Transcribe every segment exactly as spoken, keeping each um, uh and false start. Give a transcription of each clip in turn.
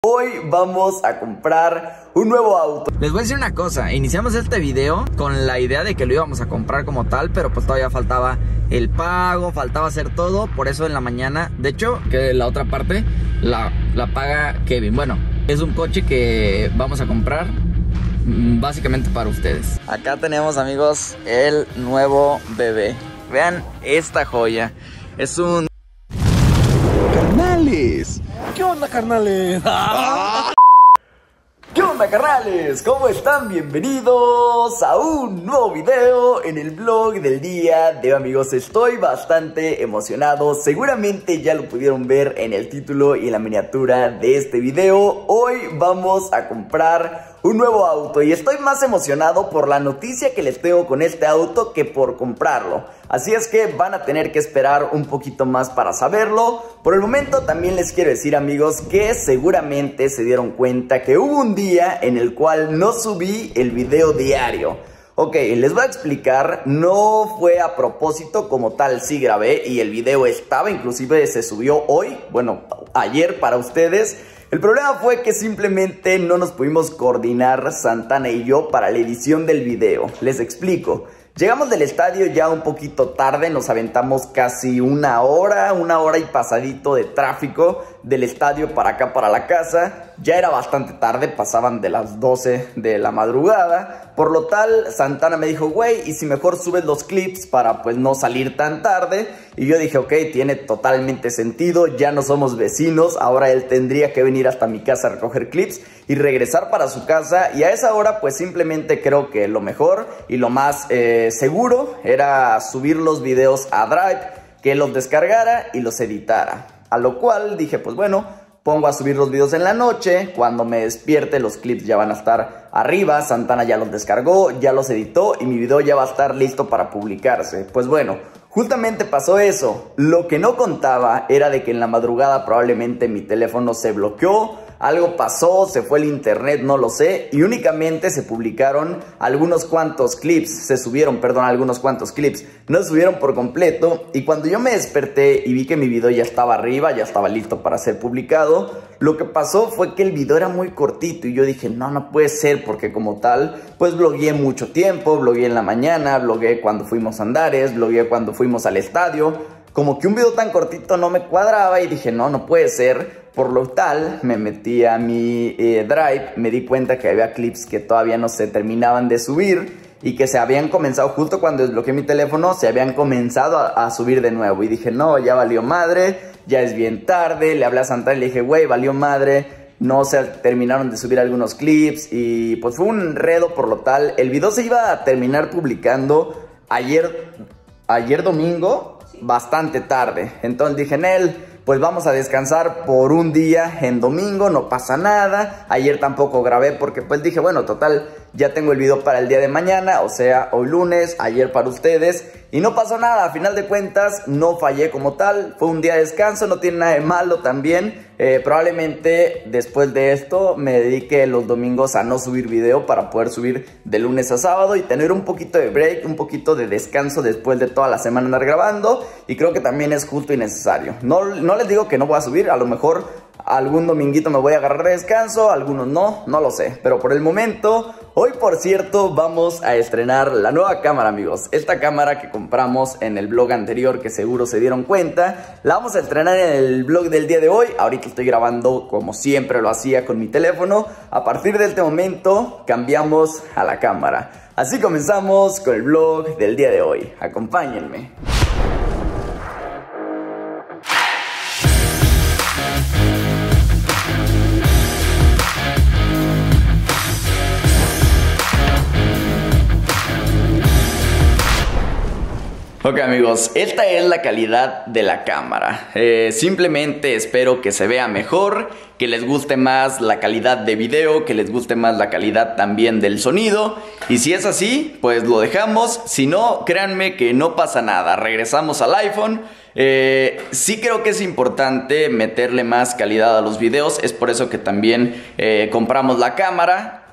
Hoy vamos a comprar un nuevo auto. Les voy a decir una cosa, iniciamos este video con la idea de que lo íbamos a comprar como tal, pero pues todavía faltaba el pago, faltaba hacer todo. Por eso en la mañana, de hecho, que la otra parte la, la paga Kevin. Bueno, es un coche que vamos a comprar básicamente para ustedes. Acá tenemos, amigos, el nuevo bebé. Vean esta joya. Es un... ¡Carnales! ¿Qué onda, carnales? ¡Ah! ¿Qué onda, carnales? ¿Cómo están? Bienvenidos a un nuevo video en el vlog del día de hoy, amigos. Estoy bastante emocionado. Seguramente ya lo pudieron ver en el título y en la miniatura de este video. Hoy vamos a comprar un nuevo auto y estoy más emocionado por la noticia que les tengo con este auto que por comprarlo. Así es que van a tener que esperar un poquito más para saberlo. Por el momento también les quiero decir, amigos, que seguramente se dieron cuenta que hubo un día en el cual no subí el video diario. Ok, les voy a explicar, no fue a propósito, como tal sí grabé y el video estaba, inclusive se subió hoy, bueno, ayer para ustedes. El problema fue que simplemente no nos pudimos coordinar Santana y yo para la edición del video. Les explico. Llegamos del estadio ya un poquito tarde, nos aventamos casi una hora, una hora y pasadito de tráfico del estadio para acá, para la casa. Ya era bastante tarde, pasaban de las doce de la madrugada. Por lo tal, Santana me dijo, güey, ¿y si mejor subes los clips para pues no salir tan tarde? Y yo dije, ok, tiene totalmente sentido, ya no somos vecinos, ahora él tendría que venir hasta mi casa a recoger clips y regresar para su casa. Y a esa hora pues simplemente creo que lo mejor y lo más eh, seguro era subir los videos a Drive, que él los descargara y los editara. A lo cual dije, pues bueno, pongo a subir los videos en la noche, cuando me despierte los clips ya van a estar arriba, Santana ya los descargó, ya los editó y mi video ya va a estar listo para publicarse. Pues bueno, justamente pasó eso. Lo que no contaba era de que en la madrugada probablemente mi teléfono se bloqueó, algo pasó, se fue el internet, no lo sé, y únicamente se publicaron algunos cuantos clips, se subieron, perdón, algunos cuantos clips, no se subieron por completo. Y cuando yo me desperté y vi que mi video ya estaba arriba, ya estaba listo para ser publicado, lo que pasó fue que el video era muy cortito y yo dije, no, no puede ser, porque como tal, pues blogueé mucho tiempo, blogué en la mañana, blogué cuando fuimos a Andares, blogué cuando fuimos al estadio, como que un video tan cortito no me cuadraba y dije, no, no puede ser. Por lo tal, me metí a mi eh, Drive, me di cuenta que había clips que todavía no se terminaban de subir y que se habían comenzado, justo cuando desbloqueé mi teléfono, se habían comenzado a, a subir de nuevo. Y dije, no, ya valió madre, ya es bien tarde. Le hablé a Santana y le dije, güey, valió madre, no se terminaron de subir algunos clips. Y pues fue un enredo, por lo tal. El video se iba a terminar publicando ayer, ayer domingo, bastante tarde. Entonces dije, Nel, pues vamos a descansar por un día en domingo, no pasa nada. Ayer tampoco grabé porque pues dije, bueno, total, ya tengo el video para el día de mañana, o sea, hoy lunes, ayer para ustedes. Y no pasó nada, a final de cuentas no fallé como tal, fue un día de descanso, no tiene nada de malo también. eh, Probablemente después de esto me dedique los domingos a no subir video para poder subir de lunes a sábado y tener un poquito de break, un poquito de descanso después de toda la semana andar grabando. Y creo que también es justo y necesario. No, no les digo que no voy a subir, a lo mejor algún dominguito me voy a agarrar de descanso, algunos no, no lo sé. Pero por el momento, hoy por cierto vamos a estrenar la nueva cámara, amigos. Esta cámara que compramos en el vlog anterior, que seguro se dieron cuenta, la vamos a estrenar en el vlog del día de hoy. Ahorita estoy grabando como siempre lo hacía con mi teléfono. A partir de este momento cambiamos a la cámara. Así comenzamos con el vlog del día de hoy. Acompáñenme. Ok, amigos, esta es la calidad de la cámara. eh, Simplemente espero que se vea mejor, que les guste más la calidad de video, que les guste más la calidad también del sonido. Y si es así, pues lo dejamos. Si no, créanme que no pasa nada, regresamos al iPhone. Eh, sí creo que es importante meterle más calidad a los videos. Es por eso que también eh, compramos la cámara.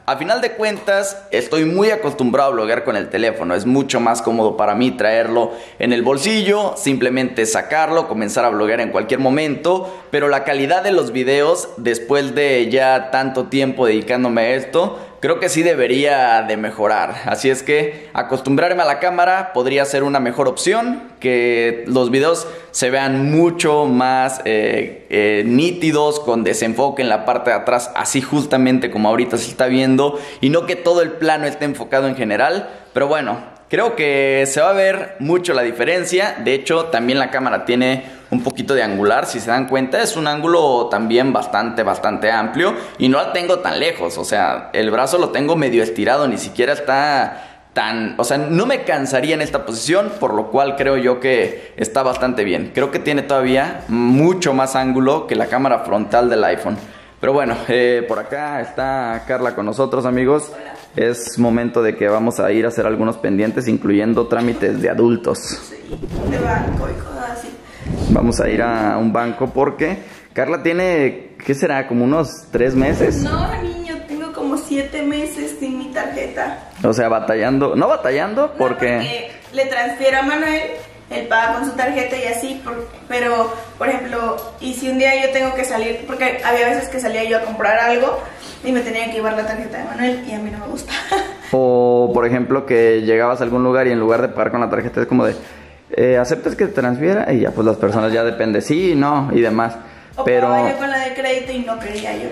a final de cuentas estoy muy acostumbrado a bloguear con el teléfono. Es mucho más cómodo para mí traerlo en el bolsillo, simplemente sacarlo, comenzar a bloguear en cualquier momento. Pero la calidad de los videos, después de ya tanto tiempo dedicándome a esto, creo que sí debería de mejorar. Así es que acostumbrarme a la cámara podría ser una mejor opción. Que los videos se vean mucho más eh, eh, nítidos, con desenfoque en la parte de atrás, así justamente como ahorita se está viendo, y no que todo el plano esté enfocado en general. Pero bueno, creo que se va a ver mucho la diferencia. De hecho, también la cámara tiene un poquito de angular, si se dan cuenta. Es un ángulo también bastante, bastante amplio, y no la tengo tan lejos. O sea, el brazo lo tengo medio estirado, ni siquiera está tan... O sea, no me cansaría en esta posición, por lo cual creo yo que está bastante bien. Creo que tiene todavía mucho más ángulo que la cámara frontal del iPhone. Pero bueno, eh, por acá está Carla con nosotros, amigos. Es momento de que vamos a ir a hacer algunos pendientes, incluyendo trámites de adultos. Sí, de banco y cosas así. Vamos a ir a un banco porque Carla tiene, ¿qué será? Como unos tres meses. No, niño, tengo como siete meses sin mi tarjeta. O sea, batallando, no batallando porque... No, porque le transfiero a Manuel, él paga con su tarjeta y así, por, pero, por ejemplo, y si un día yo tengo que salir, porque había veces que salía yo a comprar algo y me tenía que llevar la tarjeta de Manuel y a mí no me gusta. O, por ejemplo, que llegabas a algún lugar y en lugar de pagar con la tarjeta es como de, eh, ¿aceptas que te transfiera? Y ya, pues las personas ya depende, sí, no, y demás. O pero pagaba yo con la de crédito y no quería yo.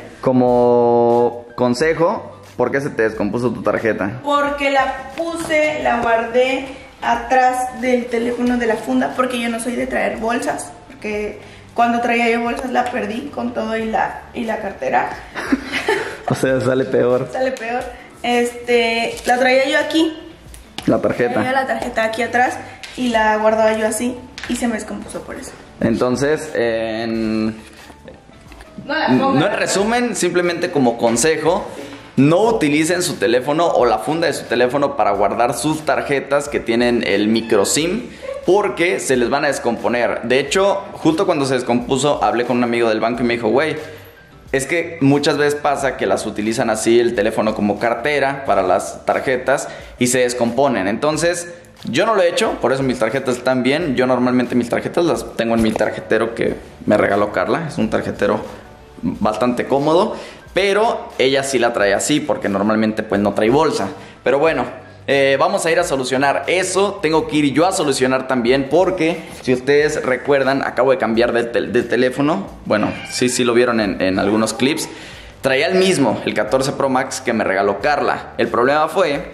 Como consejo, ¿por qué se te descompuso tu tarjeta? Porque la puse, la guardé atrás del teléfono de la funda, porque yo no soy de traer bolsas, porque cuando traía yo bolsas la perdí con todo y la, y la cartera. O sea, sale peor. Sale peor. Este, la traía yo aquí. La tarjeta. Traía la tarjeta aquí atrás y la guardaba yo así y se me descompuso por eso. Entonces, en... No la pongas. No, en resumen, simplemente como consejo, no utilicen su teléfono o la funda de su teléfono para guardar sus tarjetas que tienen el micro SIM, porque se les van a descomponer. De hecho, justo cuando se descompuso, hablé con un amigo del banco y me dijo, güey, es que muchas veces pasa que las utilizan así el teléfono como cartera para las tarjetas y se descomponen. Entonces, yo no lo he hecho, por eso mis tarjetas están bien. Yo normalmente mis tarjetas las tengo en mi tarjetero que me regaló Carla. Es un tarjetero bastante cómodo, pero ella sí la trae así porque normalmente pues no trae bolsa. Pero bueno, eh, vamos a ir a solucionar eso. Tengo que ir yo a solucionar también porque, si ustedes recuerdan, acabo de cambiar de, tel de teléfono. Bueno, sí, sí lo vieron en, en algunos clips. Traía el mismo, el catorce Pro Max que me regaló Carla. El problema fue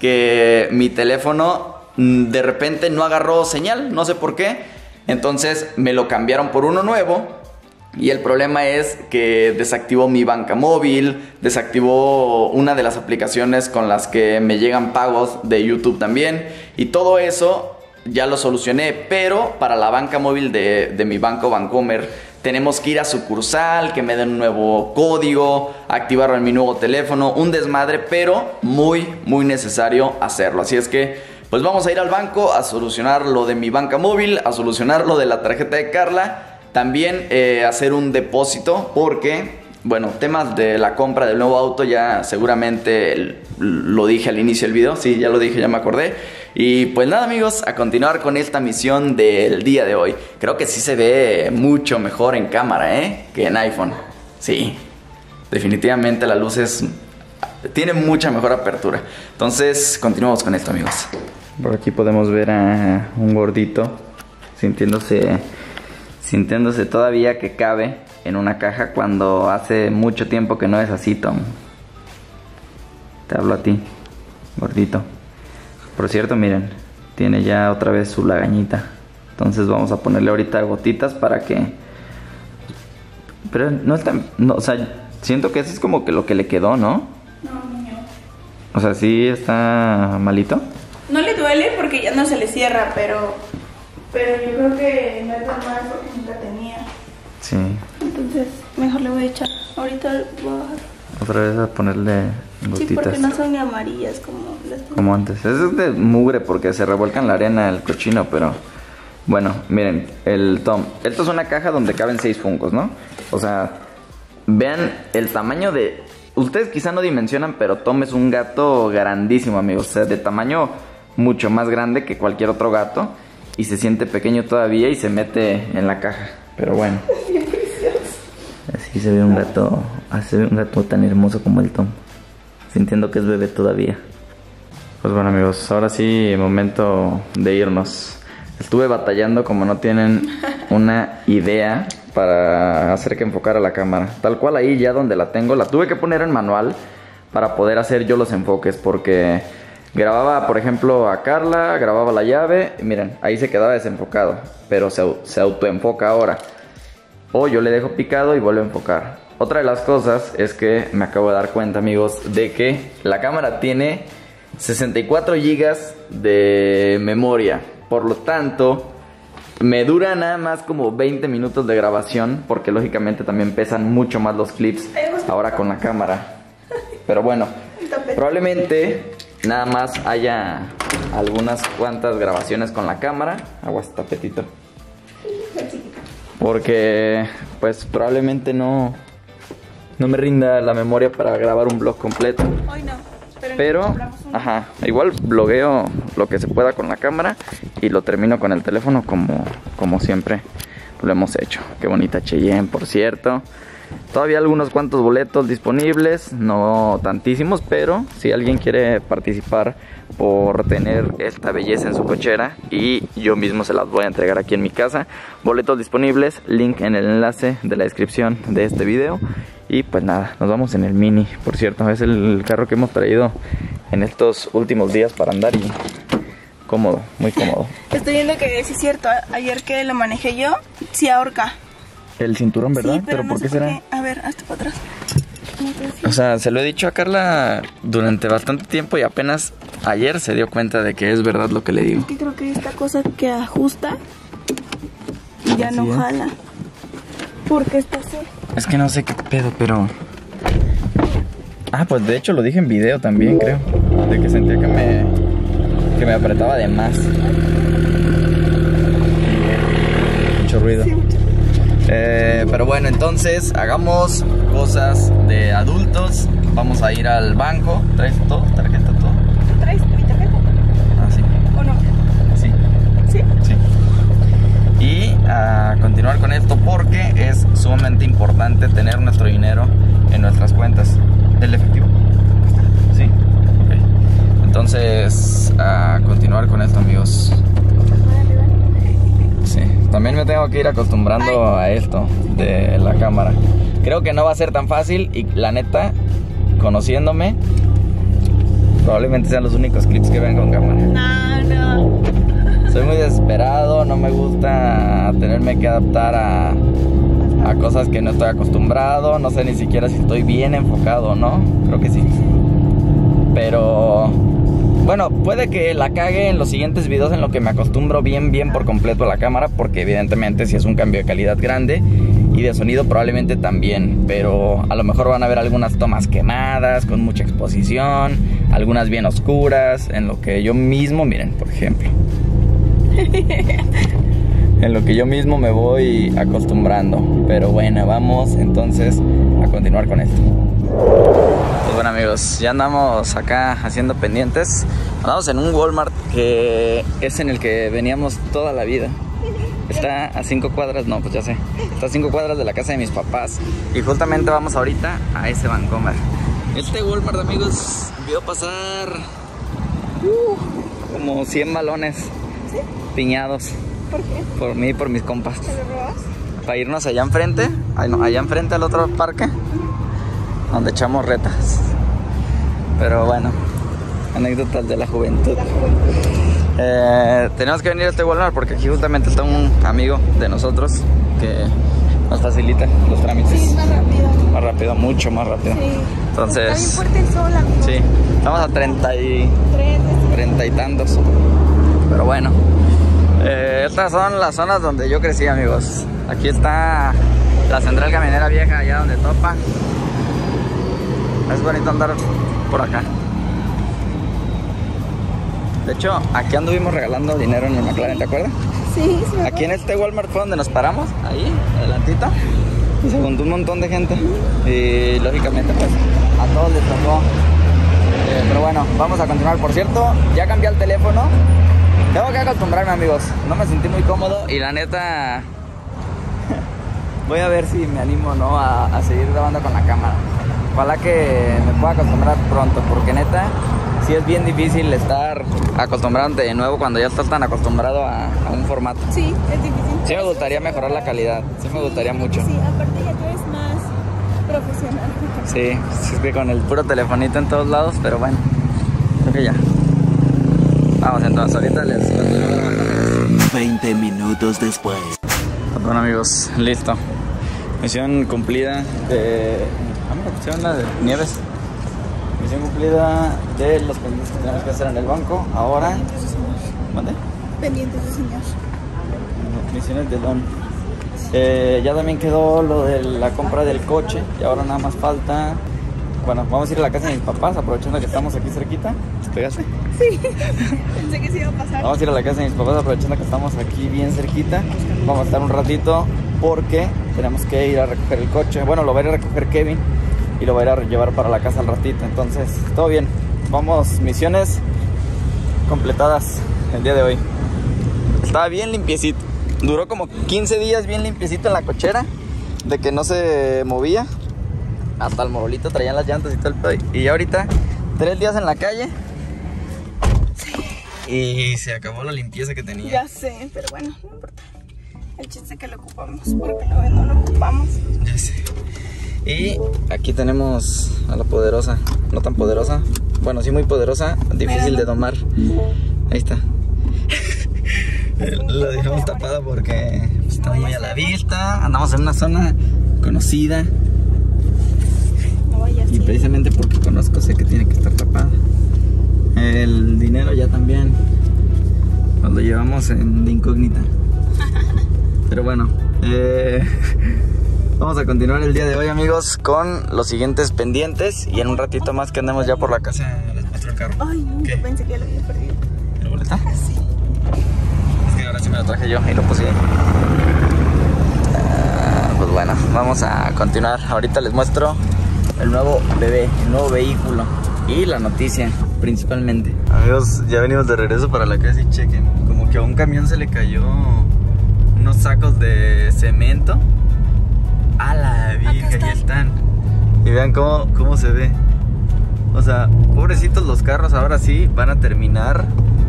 que mi teléfono de repente no agarró señal, no sé por qué. Entonces me lo cambiaron por uno nuevo. Y el problema es que desactivó mi banca móvil, desactivó una de las aplicaciones con las que me llegan pagos de YouTube también. Y todo eso ya lo solucioné, pero para la banca móvil de, de mi banco Bancomer tenemos que ir a sucursal, que me den un nuevo código, activarlo en mi nuevo teléfono, un desmadre, pero muy, muy necesario hacerlo. Así es que pues vamos a ir al banco a solucionar lo de mi banca móvil, a solucionar lo de la tarjeta de Carla. También eh, hacer un depósito porque, bueno, temas de la compra del nuevo auto ya seguramente el, lo dije al inicio del video. Sí, ya lo dije, ya me acordé. Y pues nada, amigos, a continuar con esta misión del día de hoy. Creo que sí se ve mucho mejor en cámara, ¿eh? Que en iPhone. Sí, definitivamente la luz es... tiene mucha mejor apertura. Entonces, continuamos con esto, amigos. Por aquí podemos ver a un gordito sintiéndose... sintiéndose todavía que cabe en una caja cuando hace mucho tiempo que no es así, Tom. Te hablo a ti, gordito. Por cierto, miren, tiene ya otra vez su lagañita. Entonces vamos a ponerle ahorita gotitas para que... Pero no está... No, o sea, siento que eso es como que lo que le quedó, ¿no? No, niño. O sea, ¿sí está malito? No le duele porque ya no se le cierra, pero... Pero yo creo que no es normal porque nunca tenía. Sí. Entonces, mejor le voy a echar. Ahorita voy a bajar. Otra vez a ponerle gotitas. Sí, porque no son ni amarillas como las tengo. Como antes. Eso es de mugre porque se revuelca en la arena el cochino, pero... Bueno, miren, el Tom. Esto es una caja donde caben seis Funkos, ¿no? O sea, vean el tamaño de ustedes quizá no dimensionan, pero Tom es un gato grandísimo, amigos. O sea, de tamaño mucho más grande que cualquier otro gato. Y se siente pequeño todavía y se mete en la caja. Pero bueno. Así se ve un gato, así se ve un gato tan hermoso como el Tom. Sintiendo que es bebé todavía. Pues bueno, amigos, ahora sí, momento de irnos. Estuve batallando como no tienen una idea para hacer que enfocara la cámara. Tal cual ahí ya donde la tengo, la tuve que poner en manual para poder hacer yo los enfoques. Porque grababa, por ejemplo, a Carla, grababa la llave y miren, ahí se quedaba desenfocado. Pero se, se autoenfoca ahora. O yo le dejo picado y vuelve a enfocar. Otra de las cosas es que me acabo de dar cuenta, amigos, de que la cámara tiene sesenta y cuatro gigas de memoria. Por lo tanto, me dura nada más como veinte minutos de grabación, porque lógicamente también pesan mucho más los clips ahora con la cámara. Pero bueno, probablemente nada más haya algunas cuantas grabaciones con la cámara. Aguas, tapetito. Porque pues probablemente no, no me rinda la memoria para grabar un vlog completo. Hoy no. Pero, Pero ajá, igual blogueo lo que se pueda con la cámara y lo termino con el teléfono como, como siempre lo hemos hecho. Qué bonita Cheyenne, por cierto. Todavía algunos cuantos boletos disponibles, no tantísimos, pero si alguien quiere participar por tener esta belleza en su cochera y yo mismo se las voy a entregar aquí en mi casa. Boletos disponibles, link en el enlace de la descripción de este video. Y pues nada, nos vamos en el Mini, por cierto, es el carro que hemos traído en estos últimos días para andar y cómodo, muy cómodo. Estoy viendo que sí es cierto, ayer que lo manejé yo, sí ahorca. El cinturón, ¿verdad? Sí, pero, pero no ¿por qué sé será? Por qué. A ver, hasta para atrás. O sea, se lo he dicho a Carla durante bastante tiempo y apenas ayer se dio cuenta de que es verdad lo que le digo. Es que creo que esta cosa que ajusta y ya Así no es. jala. ¿Por qué está así? Es que no sé qué pedo, pero... Ah, pues de hecho lo dije en video también, creo. De que sentía que me... que me apretaba de más. Mucho ruido. Sí, mucho. Eh, pero bueno, entonces hagamos cosas de adultos. Vamos a ir al banco. ¿Traes todo? ¿Tarjeta, todo? ¿Tú traes mi tarjeta? Ah, sí. ¿O no? Sí. ¿Sí? Sí. Y a continuar con esto porque es sumamente importante tener nuestro dinero en nuestras cuentas. ¿El efectivo? Sí. Ok. Entonces, a continuar con esto, amigos. Sí. También me tengo que ir acostumbrando a esto de la cámara. Creo que no va a ser tan fácil y la neta, conociéndome, probablemente sean los únicos clips que vean con cámara. No, no. Soy muy desesperado, no me gusta tenerme que adaptar a, a cosas que no estoy acostumbrado. No sé ni siquiera si estoy bien enfocado o no. Creo que sí. Pero bueno, puede que la cague en los siguientes videos en lo que me acostumbro bien, bien por completo a la cámara. Porque evidentemente si es un cambio de calidad grande y de sonido probablemente también. Pero a lo mejor van a ver algunas tomas quemadas, con mucha exposición, algunas bien oscuras, en lo que yo mismo, miren, por ejemplo, en lo que yo mismo me voy acostumbrando. Pero bueno, vamos entonces a continuar con esto. Pues bueno, amigos, ya andamos acá haciendo pendientes. Andamos en un Walmart que es en el que veníamos toda la vida. Está a cinco cuadras, no, pues ya sé. Está a cinco cuadras de la casa de mis papás. Y justamente vamos ahorita a ese Vancomer. Este Walmart, amigos, vio pasar uh, como cien balones. ¿Sí? Piñados. ¿Por qué? Por mí y por mis compas. ¿Te lo robas? Para irnos allá enfrente, ay, no, allá enfrente al otro parque, donde echamos retas. Pero bueno, anécdotas de la juventud. Eh, tenemos que venir a este Walmart porque aquí justamente está un amigo de nosotros que nos facilita los trámites. Sí, es más rápido. Más rápido, mucho más rápido. Sí. Entonces, Está bien fuerte el sol, amigo. sí, estamos a treinta y, Tres, treinta y tantos. Pero bueno, eh, estas son las zonas donde yo crecí, amigos. Aquí está la central camionera vieja, allá donde topa. Es bonito andar por acá. De hecho, aquí anduvimos regalando dinero en el McLaren, ¿te acuerdas? Sí, sí. Aquí en este Walmart fue donde nos paramos, ahí, adelantito. Y se juntó un montón de gente. Y lógicamente, pues, a todos les tocó. Eh, pero bueno, vamos a continuar. Por cierto, ya cambié el teléfono. Tengo que acostumbrarme, amigos. No me sentí muy cómodo y la neta voy a ver si me animo, ¿no? A, a seguir grabando con la cámara. Ojalá que me pueda acostumbrar pronto, porque neta sí es bien difícil estar acostumbrándote de nuevo cuando ya estás tan acostumbrado a, a un formato. Sí, es difícil. Sí me gustaría mejorar la calidad, sí me gustaría mucho. Sí, aparte ya tú eres más profesional. Sí, sí, es que con el puro telefonito en todos lados, pero bueno, creo que ya. Vamos entonces, ahorita les veinte minutos después. Bueno, amigos, listo. Misión cumplida de... Ah, mira, pusieron la de Nieves. Misión cumplida de los pendientes que tenemos que hacer en el banco. Ahora... ¿Mande? Pendientes de señor. Misiones de Don. Eh, ya también quedó lo de la compra del coche. Y ahora nada más falta... Bueno, vamos a ir a la casa de mis papás, aprovechando que estamos aquí cerquita. ¿Pegaste? Sí, pensé que se iba a pasar. Vamos a ir a la casa de mis papás, aprovechando que estamos aquí bien cerquita. Vamos a estar un ratito porque tenemos que ir a recoger el coche. Bueno, lo va a ir a recoger Kevin y lo va a ir a llevar para la casa al ratito. Entonces, todo bien. Vamos, misiones completadas el día de hoy. Estaba bien limpiecito. Duró como quince días bien limpiecito en la cochera, de que no se movía. Hasta el morolito traían las llantas y todo el pedo. Y ya ahorita, tres días en la calle. Sí. Y se acabó la limpieza que tenía. Ya sé, pero bueno, no importa. El chiste es que lo ocupamos, porque no, no lo ocupamos. Ya sé. Y aquí tenemos a la poderosa. No tan poderosa. Bueno, sí muy poderosa. Difícil de domar. Ahí está. La dejamos tapada porque está muy a la vista. Andamos en una zona conocida. Y precisamente porque conozco, sé que tiene que estar tapada. El dinero ya también nos lo llevamos en de incógnita. Pero bueno, eh, vamos a continuar el día de hoy, amigos, con los siguientes pendientes. Y en un ratito más que andemos ya por la casa, les muestro el carro. Ay, no, yo pensé que ya lo había perdido. ¿El boleta? Sí. Es que ahora sí me lo traje yo y lo puse ahí. Uh, pues bueno, vamos a continuar. Ahorita les muestro el nuevo bebé, el nuevo vehículo y la noticia principalmente. Amigos, ya venimos de regreso para la casa y chequen, como que a un camión se le cayó unos sacos de cemento. A la vieja, ahí están. Y vean cómo, cómo se ve. O sea, pobrecitos los carros, ahora sí van a terminar.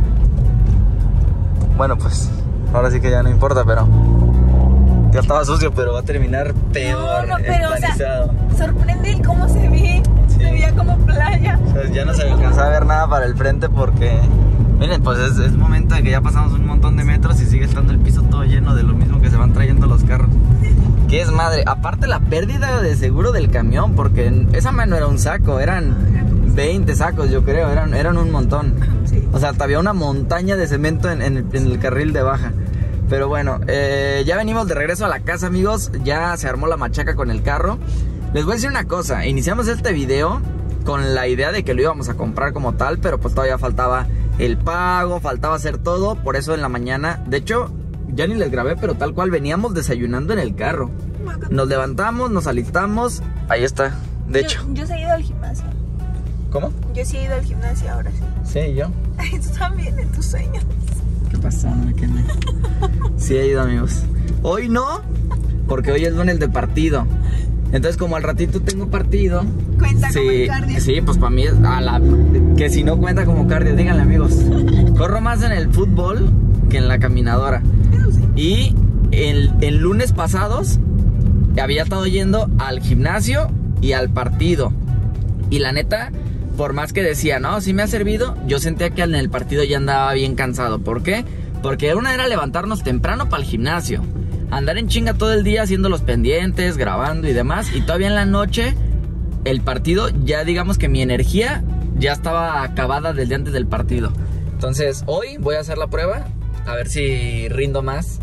Bueno, pues ahora sí que ya no importa, pero ya estaba sucio, pero va a terminar peor. No, no, pero empanizado. O sea, sorprende el cómo se ve. Sí. Se veía como playa. O sea, ya no se alcanza a ver nada para el frente porque... Miren, pues es, es momento de que ya pasamos un montón de metros y sigue estando el piso todo lleno de lo mismo que se van trayendo los carros. ¿Qué es madre? Aparte la pérdida de seguro del camión, porque esa mano era un saco, eran veinte sacos yo creo, eran, eran un montón. Sí. O sea, había una montaña de cemento en, en, el, en el carril de baja. Pero bueno, eh, ya venimos de regreso a la casa, amigos. Ya se armó la machaca con el carro. Les voy a decir una cosa, iniciamos este video con la idea de que lo íbamos a comprar como tal, pero pues todavía faltaba el pago, faltaba hacer todo. Por eso en la mañana, de hecho, ya ni les grabé, pero tal cual veníamos desayunando en el carro. Nos levantamos, nos alistamos. Ahí está, de yo, hecho. Yo sí he ido al gimnasio. ¿Cómo? Yo sí he ido al gimnasio ahora sí. Sí, yo. Tú también, en tus sueños. ¿Qué pasó? ¿Qué no? Sí he ido, amigos. Hoy no, porque hoy es lunes de partido. Entonces, como al ratito tengo partido, cuenta sí, como el cardio. Sí, pues para mí es a la, que si no cuenta como cardio, díganle, amigos. Corro más en el fútbol que en la caminadora. Eso sí. Y el, el lunes pasados había estado yendo al gimnasio y al partido. Y la neta, por más que decía, no, sí me ha servido, yo sentía que en el partido ya andaba bien cansado. ¿Por qué? Porque una era levantarnos temprano para el gimnasio, andar en chinga todo el día haciendo los pendientes, grabando y demás. Y todavía en la noche, el partido, ya digamos que mi energía ya estaba acabada desde antes del partido. Entonces hoy voy a hacer la prueba, a ver si rindo más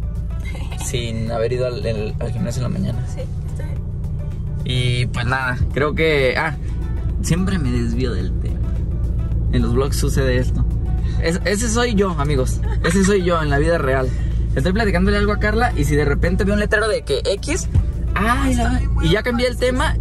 sin haber ido al, el, al gimnasio en la mañana. Sí, está bien. Y pues nada, creo que... Ah, siempre me desvío del tema. En los vlogs sucede esto. Es, ese soy yo, amigos. Ese soy yo en la vida real. Estoy platicándole algo a Carla y si de repente veo un letrero de que X, ay, la, y ya cambié el tema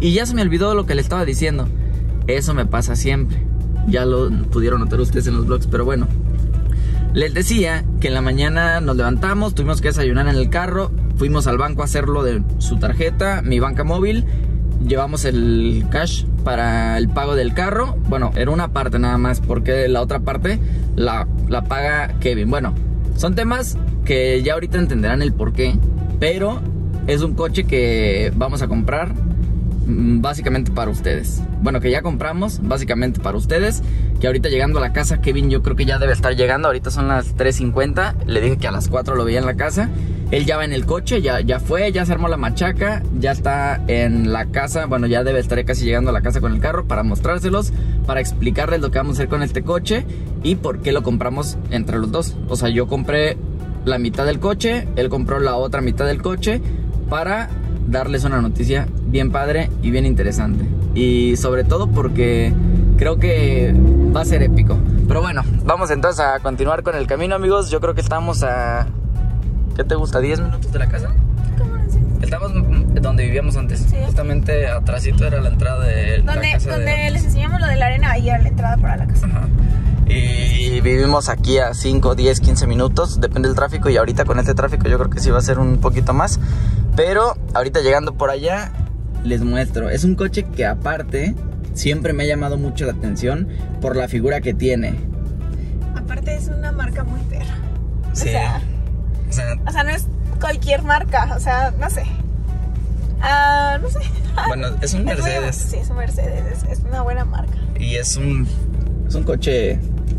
y ya se me olvidó lo que le estaba diciendo. Eso me pasa siempre. Ya lo pudieron notar ustedes en los vlogs, pero bueno. Les decía que en la mañana nos levantamos, tuvimos que desayunar en el carro, fuimos al banco a hacerlo de su tarjeta, mi banca móvil, llevamos el cash para el pago del carro. Bueno, era una parte nada más, porque la otra parte la, la paga Kevin. Bueno, son temas que ya ahorita entenderán el por qué, pero es un coche que vamos a comprar básicamente para ustedes. Bueno, que ya compramos básicamente para ustedes. Que ahorita llegando a la casa, Kevin yo creo que ya debe estar llegando. Ahorita son las tres cincuenta. Le dije que a las cuatro lo veía en la casa. Él ya va en el coche, ya, ya fue, ya se armó la machaca. Ya está en la casa. Bueno, ya debe estar casi llegando a la casa con el carro para mostrárselos, para explicarles lo que vamos a hacer con este coche y por qué lo compramos entre los dos. O sea, yo compré la mitad del coche, él compró la otra mitad del coche, para darles una noticia bien padre y bien interesante. Y sobre todo porque creo que va a ser épico. Pero bueno, vamos entonces a continuar con el camino, amigos. Yo creo que estamos a... ¿qué te gusta? ¿diez minutos de la casa? ¿Cómo no sé? Estamos donde vivíamos antes. Sí. Justamente atrásito era la entrada de Donde, la casa donde de... les enseñamos lo de la arena, ahí era la entrada para la casa. Ajá. Y vivimos aquí a cinco, diez, quince minutos, depende del tráfico. Y ahorita con este tráfico yo creo que sí va a ser un poquito más. Pero ahorita llegando por allá les muestro. Es un coche que aparte siempre me ha llamado mucho la atención por la figura que tiene. Aparte es una marca muy perra. Sí. O sea, o sea, o sea, no es cualquier marca. O sea, no sé. Ah, no sé. Bueno, es un Mercedes. Es muy, sí, es un Mercedes. Es, es una buena marca. Y es un, es un coche...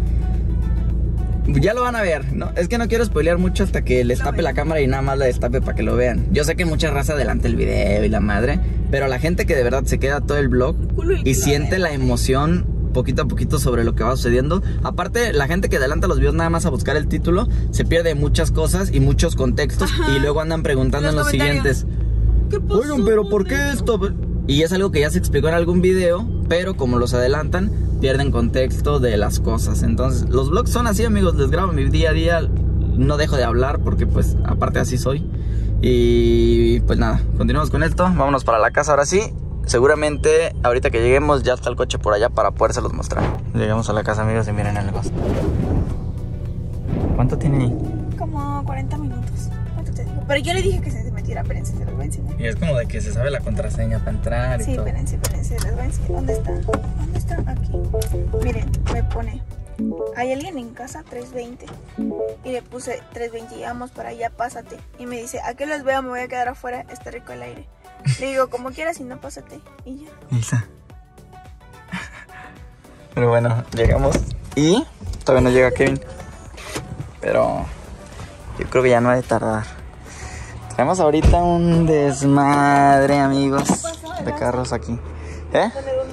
Ya lo van a ver, ¿no? Es que no quiero spoilear mucho hasta que les tape la cámara y nada más la destape para que lo vean. Yo sé que mucha raza adelanta el video y la madre, pero la gente que de verdad se queda todo el vlog y siente la emoción poquito a poquito sobre lo que va sucediendo. Aparte, la gente que adelanta los videos nada más a buscar el título se pierde muchas cosas y muchos contextos. Ajá. Y luego andan preguntando en los, en los siguientes: ¿qué pasó? Oigan, pero ¿por qué esto? Y es algo que ya se explicó en algún video, pero como los adelantan, pierden contexto de las cosas. Entonces, los vlogs son así, amigos. Les grabo mi día a día. No dejo de hablar porque, pues, aparte así soy. Y pues nada, continuamos con esto. Vámonos para la casa ahora sí. Seguramente ahorita que lleguemos ya está el coche por allá para podérselos mostrar. Llegamos a la casa, amigos, y miren el negocio. ¿Cuánto tiene ahí? Como cuarenta minutos. ¿Cuánto te digo? Pero yo le dije que se metiera, espérense, se los voy a enseñar. Y es como de que se sabe la contraseña para entrar y sí, todo. Sí, espérense, espérense, les voy a enseñar. ¿Dónde está? ¿Dónde está? Aquí. Miren, me pone: ¿hay alguien en casa? tres veinte. Y le puse tres veinte y vamos para allá, pásate. Y me dice: ¿a qué los veo? Me voy a quedar afuera, está rico el aire. Le digo: como quieras, si no, pásate. Y ya. Isa. Pero bueno, llegamos y todavía no llega Kevin. Pero yo creo que ya no ha de tardar. Tenemos ahorita un desmadre, amigos, de carros aquí. ¿Eh?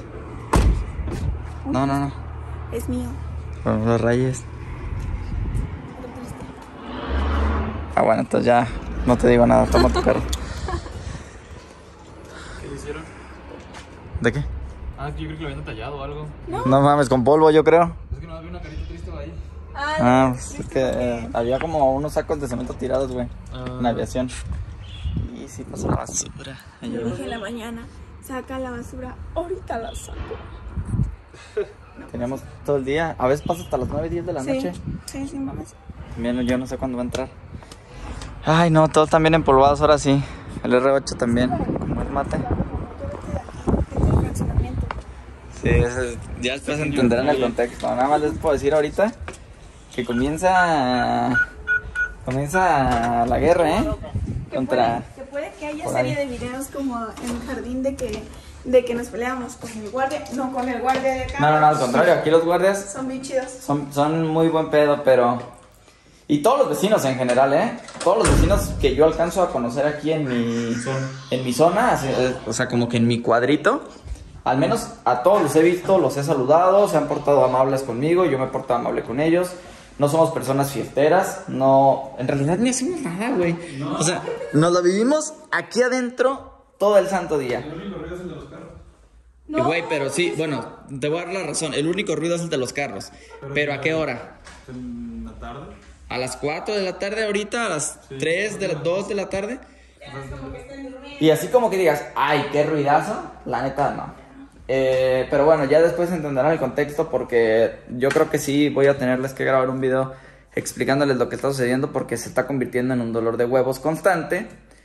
No, no, no. Es mío. Con los rayes. Ah, bueno, entonces ya no te digo nada. Toma tu carro. ¿Qué le hicieron? ¿De qué? Ah, es que yo creo que lo habían tallado o algo. No, no mames, con polvo, yo creo. Es que no había una carita triste ahí. Ah, Ah, pues es que eh, había como unos sacos de cemento tirados, güey, Ah. en aviación. Y sí pasó la basura. le dije en la mañana: saca la basura, ahorita la saco. Teníamos todo el día, a veces pasa hasta las nueve, diez de la Sí, noche. sí, sí, mames. También yo no sé cuándo va a entrar. Ay, no, todos están bien empolvados ahora sí. El R ocho también, como el mate. Sí, eso es- ya después entenderán el contexto. Nada más les puedo decir ahorita que comienza comienza la guerra, ¿eh? Contra... Que puede que haya por serie ahí. de videos como en el jardín de que, de que nos peleamos con el guardia, no con el guardia de acá. No, no, no, al contrario, aquí los guardias Son bien chidos. son, son muy buen pedo, pero... Y todos los vecinos en general, ¿eh? Todos los vecinos que yo alcanzo a conocer aquí en mi, en mi zona, así, eh, o sea, como que en mi cuadrito, al menos a todos los he visto, los he saludado, se han portado amables conmigo, yo me he portado amable con ellos. No somos personas fiesteras, no... En realidad ni hacemos nada, güey. No. O sea, nos lo vivimos aquí adentro todo el santo día. El único ruido es el de los carros. No, güey, pero sí, bueno, te voy a dar la razón. El único ruido es el de los carros. ¿Pero, ¿Pero a qué hora? En la tarde. ¿A las cuatro de la tarde ahorita? ¿A las Sí. tres, de las dos de la tarde? Como que estén durmiendo. Y así como que digas, ay, qué ruidazo, la neta no. Eh, pero bueno, ya después entenderán el contexto porque yo creo que sí voy a tenerles que grabar un video explicándoles lo que está sucediendo porque se está convirtiendo en un dolor de huevos constante.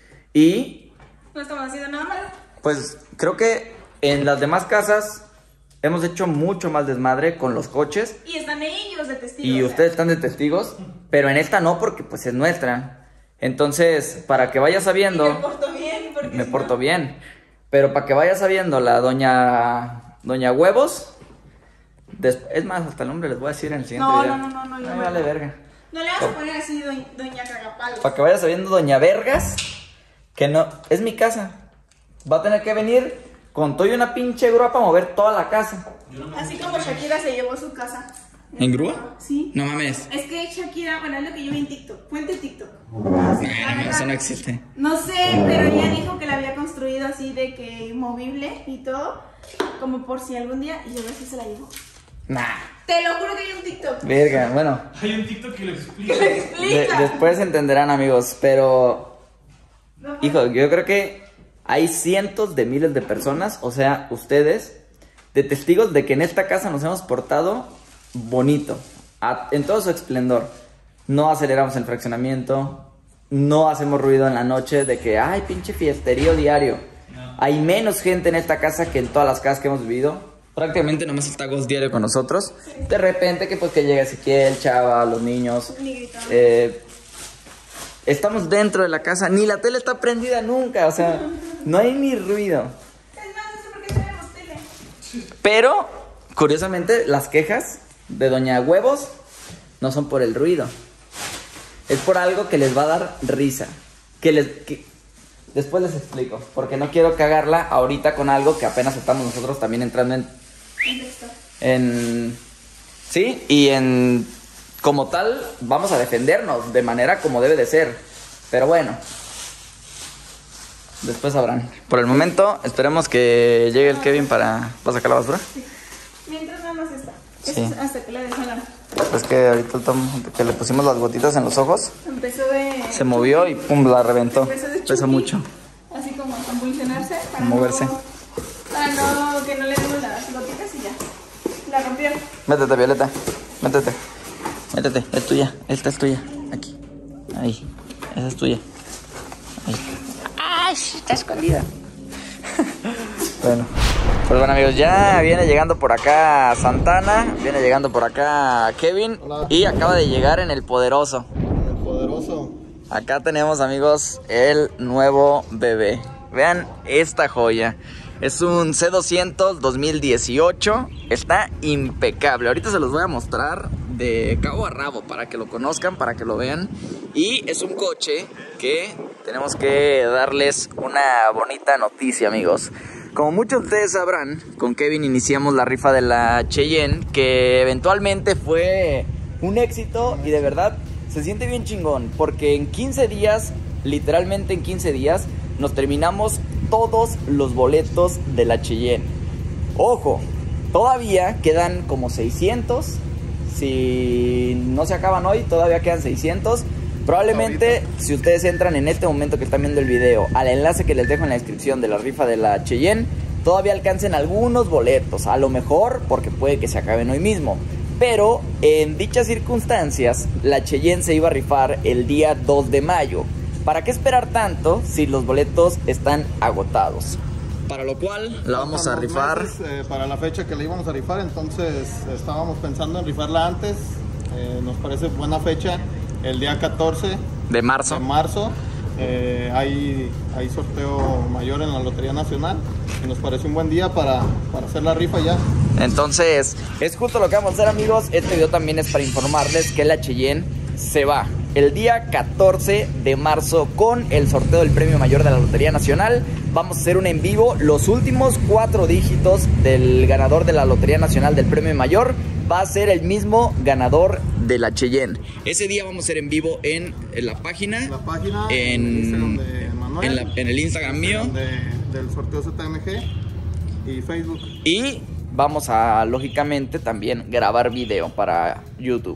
Y No estamos haciendo nada malo. pues creo que en las demás casas hemos hecho mucho más desmadre con los coches. Y están ellos de testigos. Y o sea. ustedes están de testigos, pero en esta no porque pues es nuestra. Entonces, para que vayas sabiendo... Y me porto bien. Porque Me si porto no- bien. Pero para que vaya sabiendo la doña Doña Huevos. des- Es más, hasta el nombre les voy a decir en el siguiente No, video. no, no, no, no, yo Ay, me- vale verga. No le vas a poner así doña, doña Cagapalo. Para que vaya sabiendo Doña Vergas. Que no, es mi casa. Va a tener que venir con todo y una pinche grúa para mover toda la casa. Así como Shakira se llevó su casa. ¿En grúa? Sí. No mames. Es que Shakira, bueno, es lo que yo vi en TikTok. Fuente TikTok. Ah, no, eso no existe. No sé, pero ella dijo que la había construido así de que movible y todo. Como por si algún día. Y yo así se la llevó. Nah. Te lo juro que hay un TikTok. Verga, bueno. Hay un TikTok que lo explica. Que lo de- explica. después entenderán, amigos. Pero, No, hijo, yo creo que hay cientos de miles de personas, o sea, ustedes, de testigos de que en esta casa nos hemos portado bonito, a- en todo su esplendor. No aceleramos el fraccionamiento, no hacemos ruido en la noche de que, ay, pinche fiesterío diario. Hay menos gente en esta casa que en todas las casas que hemos vivido. Prácticamente nomás está Ghost diario con nosotros. De repente que pues que llega Ezequiel, Chava, los niños. Ni gritando. Eh, estamos dentro de la casa, ni la tele está prendida nunca, o sea, no hay ni ruido. Es más, no sé por qué tenemos tele. Pero, curiosamente, las quejas de Doña Huevos no son por el ruido. Es por algo que les va a dar risa. Que les... que- Después les explico, porque no quiero cagarla ahorita con algo que apenas estamos nosotros también entrando en... En texto. en sí, y en... como tal, vamos a defendernos de manera como debe de ser. Pero bueno. Después sabrán. Por el momento, esperemos que llegue el Kevin para, para sacar la basura. Mientras nada más está. Sí. Eso es hasta que le deshagan. Es que ahorita el Tom, que le pusimos las gotitas en los ojos, Empezó de. se movió y pum, la reventó. Empezó de Pesa chuki, mucho. Así como a convulsionarse. Para Moverse. No, para no, que no le demos las gotitas y ya. La rompió. Métete, Violeta. Métete. Métete. Es tuya. Esta es tuya. Aquí. Ahí. Esa es tuya. Ahí. ¡Ay! Está escondida. Bueno. Pues bueno, amigos, ya viene llegando por acá Santana. Viene llegando por acá Kevin. Hola. Y acaba de llegar en el Poderoso. El poderoso. Acá tenemos, amigos, el nuevo bebé. Vean esta joya. Es un C doscientos dos mil dieciocho. Está impecable. Ahorita se los voy a mostrar de cabo a rabo para que lo conozcan, para que lo vean. Y es un coche que tenemos que darles una bonita noticia, amigos. Como muchos de ustedes sabrán, con Kevin iniciamos la rifa de la Cheyenne, que eventualmente fue un éxito y de verdad se siente bien chingón, porque en quince días, literalmente en quince días, nos terminamos todos los boletos de la Cheyenne. Ojo, todavía quedan como seiscientos, si no se acaban hoy, todavía quedan seiscientos. Probablemente, si ustedes entran en este momento que están viendo el video al enlace que les dejo en la descripción de la rifa de la Cheyenne, todavía alcancen algunos boletos, a lo mejor porque puede que se acaben hoy mismo. Pero en dichas circunstancias, la Cheyenne se iba a rifar el día dos de mayo. ¿Para qué esperar tanto si los boletos están agotados? Para lo cual la vamos a Faltan dos rifar meses, eh, para la fecha que le íbamos a rifar, entonces estábamos pensando en rifarla antes. Eh, nos parece buena fecha, el día catorce de marzo. de marzo. Eh, hay, hay sorteo mayor en la Lotería Nacional y nos parece un buen día para, para hacer la rifa ya. Entonces, es justo lo que vamos a hacer, amigos. Este video también es para informarles que la Cheyenne se va el día catorce de marzo con el sorteo del premio mayor de la Lotería Nacional. Vamos a hacer un en vivo. Los últimos cuatro dígitos del ganador de la Lotería Nacional del premio mayor va a ser el mismo ganador de la Cheyenne. Ese día vamos a hacer en vivo en, en la página. La página, En- el Instagram de Manuel, en la- en el Instagram mío. de- del sorteo Z M G y Facebook. Y vamos a, lógicamente, también grabar video para YouTube.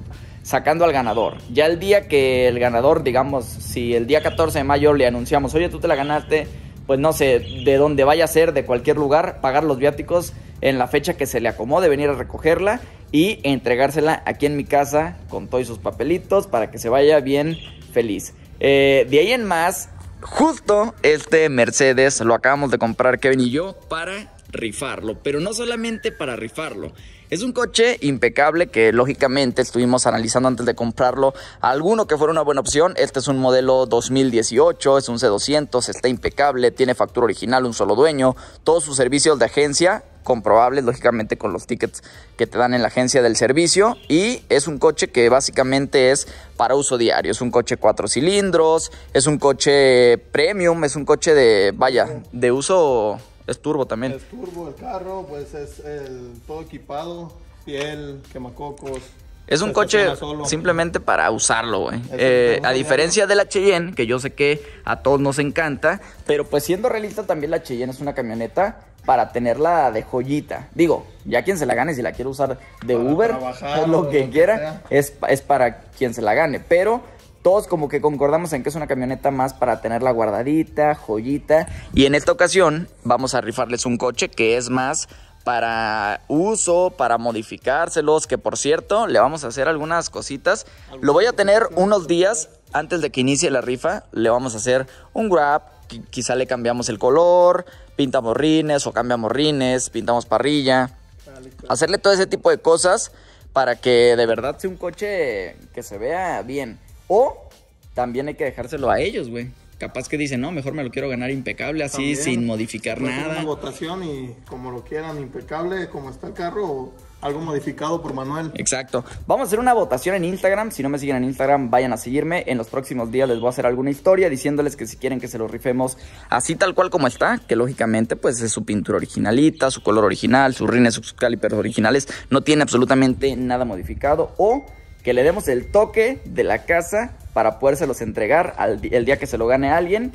sacando al ganador. Ya el día que el ganador, digamos, si el día catorce de mayo le anunciamos, oye, tú te la ganaste, pues no sé, de dónde vaya a ser, de cualquier lugar, pagar los viáticos en la fecha que se le acomode, venir a recogerla y entregársela aquí en mi casa con todos sus papelitos para que se vaya bien feliz. Eh, de ahí en más, justo este Mercedes lo acabamos de comprar Kevin y yo para rifarlo, pero no solamente para rifarlo. Es un coche impecable que lógicamente estuvimos analizando antes de comprarlo alguno que fuera una buena opción. Este es un modelo dos mil dieciocho, es un C doscientos, está impecable, tiene factura original, un solo dueño, todos sus servicios de agencia comprobables lógicamente con los tickets que te dan en la agencia del servicio, y es un coche que básicamente es para uso diario. Es un coche cuatro cilindros, es un coche premium, es un coche de, vaya, de uso... Es turbo también. Es turbo el carro, pues es el, todo equipado, piel, quemacocos. Es un coche simplemente para usarlo, güey. Eh, a diferencia de la Cheyenne, que yo sé que a todos nos encanta, pero pues siendo realista también la Cheyenne es una camioneta para tenerla de joyita. Digo, ya quien se la gane, si la quiere usar de para Uber, trabajar, lo que quiera, es, es para quien se la gane. Pero todos como que concordamos en que es una camioneta más para tenerla guardadita, joyita. Y en esta ocasión vamos a rifarles un coche que es más para uso, para modificárselos. Que por cierto, le vamos a hacer algunas cositas. Lo voy a tener unos días antes de que inicie la rifa. Le vamos a hacer un grab. Quizá le cambiamos el color, pintamos rines o cambiamos rines, pintamos parrilla. Hacerle todo ese tipo de cosas para que de verdad sea un coche que se vea bien. O también hay que dejárselo a ellos, güey. Capaz que dicen, no, mejor me lo quiero ganar impecable, así, también, sin modificar nada. Una votación y como lo quieran, impecable, como está el carro, o algo modificado por Manuel. Exacto. Vamos a hacer una votación en Instagram. Si no me siguen en Instagram, vayan a seguirme. En los próximos días les voy a hacer alguna historia diciéndoles que si quieren que se lo rifemos así tal cual como está, que lógicamente pues es su pintura originalita, su color original, sus rines, sus calipers originales. No tiene absolutamente nada modificado. O que le demos el toque de la casa para podérselos entregar al, el día que se lo gane a alguien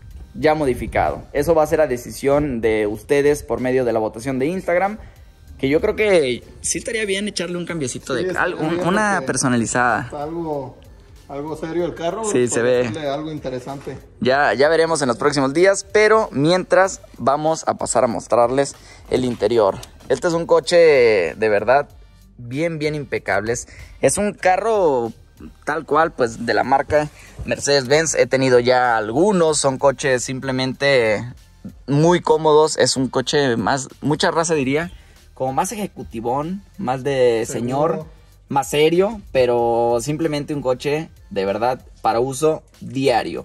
ya modificado. Eso va a ser a decisión de ustedes por medio de la votación de Instagram, que yo creo que sí estaría bien echarle un cambiecito sí, de algo, una personalizada. Está algo, algo serio el carro. Sí, se ve algo interesante. Ya, ya veremos en los próximos días, pero mientras vamos a pasar a mostrarles el interior. Este es un coche de verdad bien, bien impecables. Es un carro tal cual, pues de la marca Mercedes-Benz. He tenido ya algunos, son coches simplemente muy cómodos. Es un coche más, mucha raza diría, como más ejecutivón, más de señor, seguro, más serio, pero simplemente un coche de verdad para uso diario.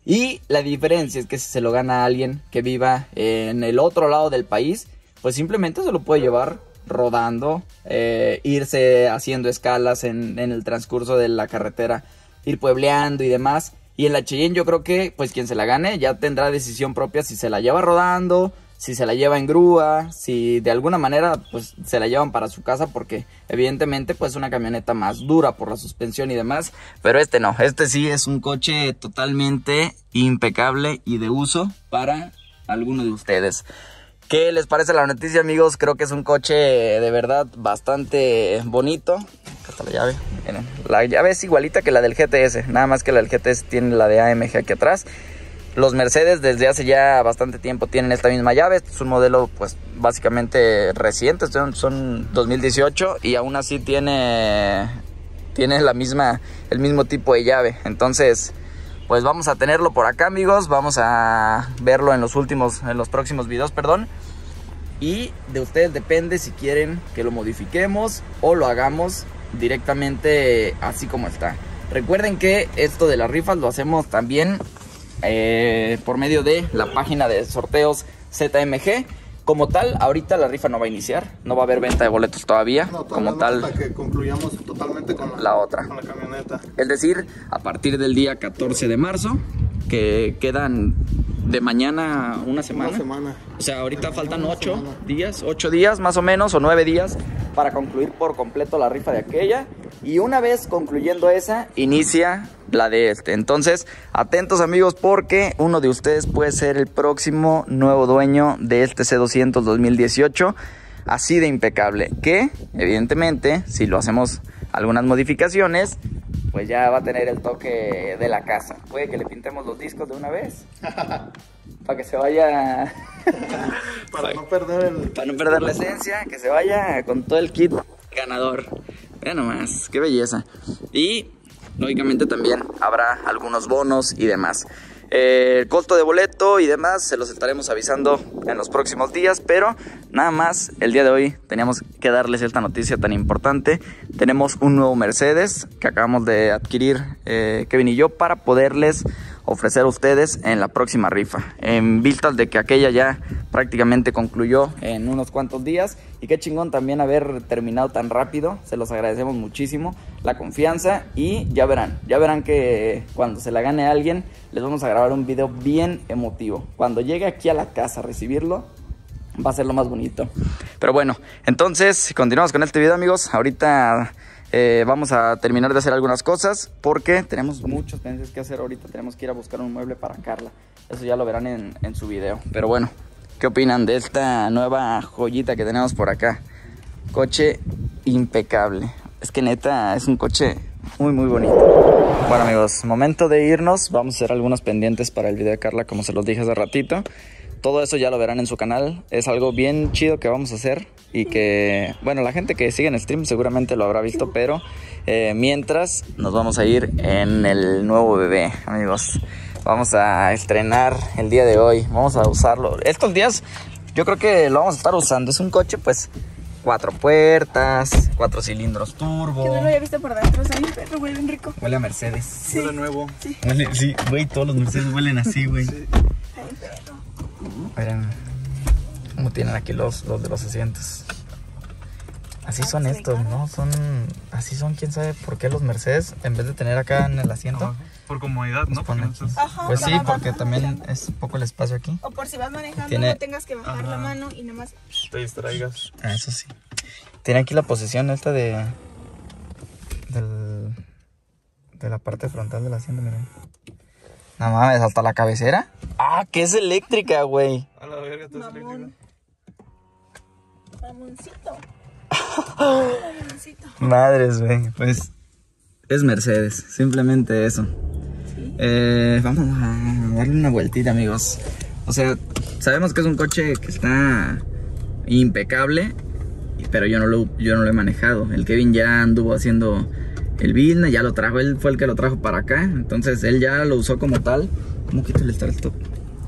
Y la diferencia es que si se lo gana a alguien que viva en el otro lado del país, pues simplemente se lo puede llevar rodando, eh, irse haciendo escalas en, en el transcurso de la carretera, ir puebleando y demás. Y en la Cheyenne yo creo que pues quien se la gane ya tendrá decisión propia si se la lleva rodando, si se la lleva en grúa, si de alguna manera pues se la llevan para su casa, porque evidentemente pues es una camioneta más dura por la suspensión y demás. Pero este no, este sí es un coche totalmente impecable y de uso para alguno de ustedes. ¿Qué les parece la noticia, amigos? Creo que es un coche de verdad bastante bonito. Acá está la llave. Miren, la llave es igualita que la del G T S, nada más que la del G T S tiene la de A M G aquí atrás. Los Mercedes desde hace ya bastante tiempo tienen esta misma llave. Este es un modelo pues básicamente reciente, son, son dos mil dieciocho y aún así tiene, tiene la misma, el mismo tipo de llave. Entonces pues vamos a tenerlo por acá, amigos. Vamos a verlo en los últimos, en los próximos videos, perdón. Y de ustedes depende si quieren que lo modifiquemos o lo hagamos directamente así como está. Recuerden que esto de las rifas lo hacemos también eh, por medio de la página de sorteos Z M G. Como tal, ahorita la rifa no va a iniciar, no va a haber venta de boletos todavía, no, todavía como no, tal, hasta que concluyamos totalmente con la, la otra, con la camioneta. Es decir, a partir del día catorce de marzo, que quedan de mañana una semana. Una semana. O sea, ahorita faltan ocho días, ocho días más o menos, o nueve días para concluir por completo la rifa de aquella. Y una vez concluyendo esa, inicia la de este. Entonces, atentos, amigos, porque uno de ustedes puede ser el próximo nuevo dueño de este C doscientos dos mil dieciocho. Así de impecable. Que, evidentemente, si lo hacemos algunas modificaciones, pues ya va a tener el toque de la casa. Puede que le pintemos los discos de una vez. Para que se vaya... Para no perder el... Para no perder la esencia, que se vaya con todo el kit ganador. Vean nomás, qué belleza. Y lógicamente también habrá algunos bonos y demás. Eh, el costo de boleto y demás se los estaremos avisando en los próximos días, pero nada más el día de hoy teníamos que darles esta noticia tan importante. Tenemos un nuevo Mercedes que acabamos de adquirir eh, Kevin y yo para poderles ofrecer a ustedes en la próxima rifa, en vistas de que aquella ya prácticamente concluyó en unos cuantos días. Y qué chingón también haber terminado tan rápido. Se los agradecemos muchísimo la confianza, y ya verán, ya verán que cuando se la gane a alguien les vamos a grabar un video bien emotivo. Cuando llegue aquí a la casa a recibirlo va a ser lo más bonito. Pero bueno, entonces continuamos con este video, amigos. Ahorita Eh, vamos a terminar de hacer algunas cosas porque tenemos muchos pendientes que hacer ahorita. Tenemos que ir a buscar un mueble para Carla. Eso ya lo verán en, en su video. Pero bueno, ¿qué opinan de esta nueva joyita que tenemos por acá? Coche impecable. Es que neta es un coche muy muy bonito. Bueno, amigos, momento de irnos. Vamos a hacer algunos pendientes para el video de Carla, como se los dije hace ratito. Todo eso ya lo verán en su canal. Es algo bien chido que vamos a hacer y que, bueno, la gente que sigue en el stream seguramente lo habrá visto, pero eh, mientras nos vamos a ir en el nuevo bebé, amigos. Vamos a estrenar el día de hoy. Vamos a usarlo. Estos días yo creo que lo vamos a estar usando. Es un coche, pues, cuatro puertas, cuatro cilindros turbo. Que no lo había visto por dentro, ¿sabes? Pero huele bien rico. Huele a Mercedes. Sí. Huele nuevo. Sí. Huele, sí, güey, todos los Mercedes huelen así, güey. Sí. Ay, perro. Miren cómo tienen aquí los, los de los asientos. Así son estos, ¿no? Son, así son, quién sabe por qué los Mercedes, en vez de tener acá en el asiento, Abajo. Por comodidad, ¿no? los ponen aquí. Ajá, Pues sí, para porque abajo. también es un poco el espacio aquí. O por si vas manejando, Tiene- no tengas que bajar la mano y nada más. Te distraigas. Ah, eso sí. Tiene aquí la posición esta de... Del, de la parte frontal del asiento, miren. No mames, hasta la cabecera. Ah, que es eléctrica, güey. A la verga, todo es eléctrico. Mamón. Mamoncito. Mamoncito. Madres, güey. Pues es Mercedes, simplemente eso. Eh, vamos a darle una vueltita, amigos. O sea, sabemos que es un coche que está impecable, pero yo no lo, yo no lo he manejado. El Kevin ya anduvo haciendo el business, ya lo trajo, él fue el que lo trajo para acá. Entonces él ya lo usó como tal. ¿Cómo quito el start stop?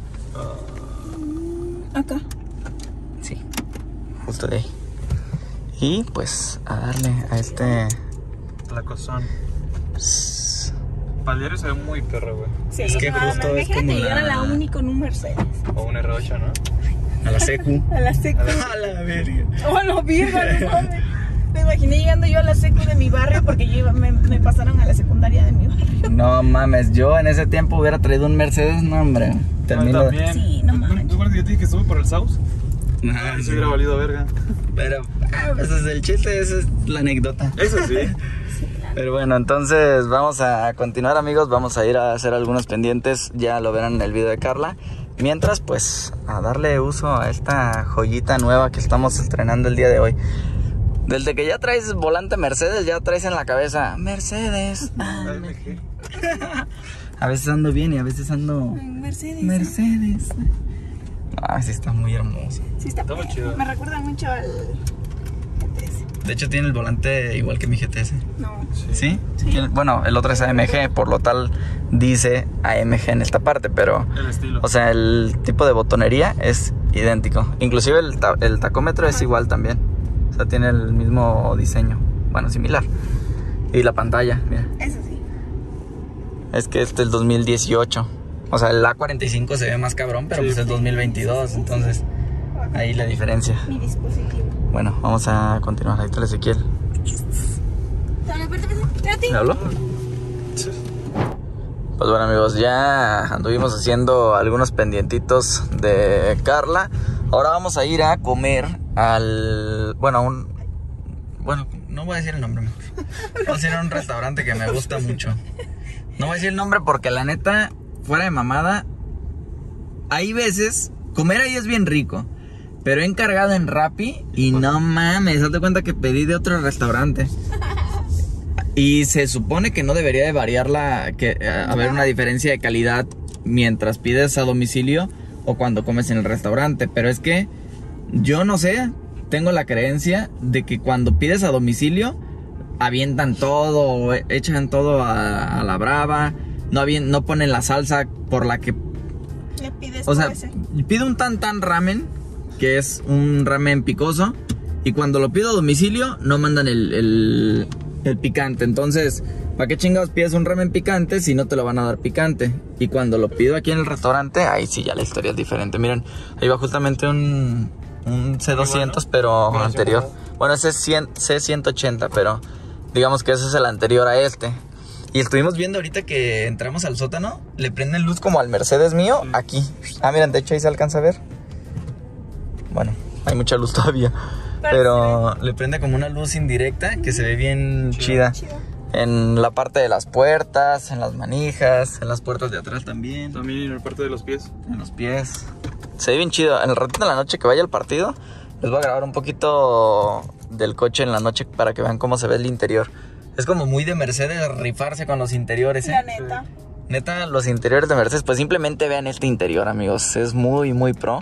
Acá. Sí, justo de ahí. Y pues a darle a este... La cosón. Para el diario se ve muy perro, güey. Sí, Es que no, justo no, es imagínate como llegar la- a la uni con un Mercedes. O un R ocho, ¿no? A la secu. A la secu. A la verga. Oh, no, virga, no mames. Me imaginé llegando yo a la secu de mi barrio porque yo iba- me, me pasaron a la secundaria de mi barrio. No mames, yo en ese tiempo hubiera traído un Mercedes, no hombre. Termino de... También. Sí, no ¿Tú- manches. ¿Tú acuerdas que yo te dije que estuve por el South? Ah, Eso hubiera valido verga. Pero, ah, pues ese es el chiste, esa es la anécdota. Eso sí. Pero bueno, entonces vamos a continuar, amigos. Vamos a ir a hacer algunos pendientes. Ya lo verán en el video de Carla. Mientras, pues, a darle uso a esta joyita nueva que estamos estrenando el día de hoy. Desde que ya traes volante Mercedes, ya traes en la cabeza Mercedes. Ah, A M G. a veces ando bien y a veces ando Mercedes. Mercedes. Ah, sí está muy hermoso. Sí, está, Está muy chido. Me recuerda mucho al G T S. De hecho tiene el volante igual que mi G T S. No. ¿Sí? Tiene- Bueno, el otro es A M G, por lo tal dice A M G en esta parte, pero... El estilo. O sea, el tipo de botonería es idéntico. Inclusive el, ta- el tacómetro es igual también. O sea, tiene el mismo diseño. Bueno, similar. Y la pantalla, mira. Eso sí. Es que este es el dos mil dieciocho. O sea, el A cuarenta y cinco se ve más cabrón, pero Sí. pues es dos mil veintidós. Entonces, ahí la diferencia. Mi dispositivo. Bueno, vamos a continuar. Ahí está el Ezequiel. Dale, aparte, espérate. ¿Me habló? Pues bueno, amigos, ya anduvimos haciendo algunos pendientitos de Carla. Ahora vamos a ir a comer al... Bueno, a un... Bueno, no voy a decir el nombre mejor. Vamos a ir a un restaurante que me gusta mucho. No voy a decir el nombre porque la neta, fuera de mamada, hay veces... Comer ahí es bien rico, pero he encargado en Rappi y no mames, date cuenta que pedí de otro restaurante. Y se supone que no debería de variar la, que eh, haber una diferencia de calidad mientras pides a domicilio o cuando comes en el restaurante. Pero es que yo no sé, tengo la creencia de que cuando pides a domicilio avientan todo, echan todo a, a la brava, no, avien, no ponen la salsa por la que... Le pides O sea, ese. pido un tan tan ramen, que es un ramen picoso, y cuando lo pido a domicilio no mandan el, el, el picante. Entonces, ¿para qué chingados pides un ramen picante si no te lo van a dar picante? Y cuando lo pido aquí en el restaurante, ahí sí ya la historia es diferente. Miren, ahí va justamente un, un C doscientos, pero Bueno, anterior. sí, Bueno, ese es C ciento ochenta, pero digamos que ese es el anterior a este. Y estuvimos viendo ahorita que entramos al sótano, le prenden luz como al Mercedes mío, sí. Aquí. Ah, miren, de hecho ahí se alcanza a ver. Bueno, hay mucha luz todavía. Pero le prende como una luz indirecta que se ve bien chida. chida. En la parte de las puertas, en las manijas, en las puertas de atrás también. También en la parte de los pies. En los pies. Se ve bien chido. En el ratito de la noche que vaya al partido, les voy a grabar un poquito del coche en la noche para que vean cómo se ve el interior. Es como muy de Mercedes rifarse con los interiores, ¿eh? La neta. Neta, los interiores de Mercedes, pues simplemente vean este interior, amigos. Es muy, muy pro.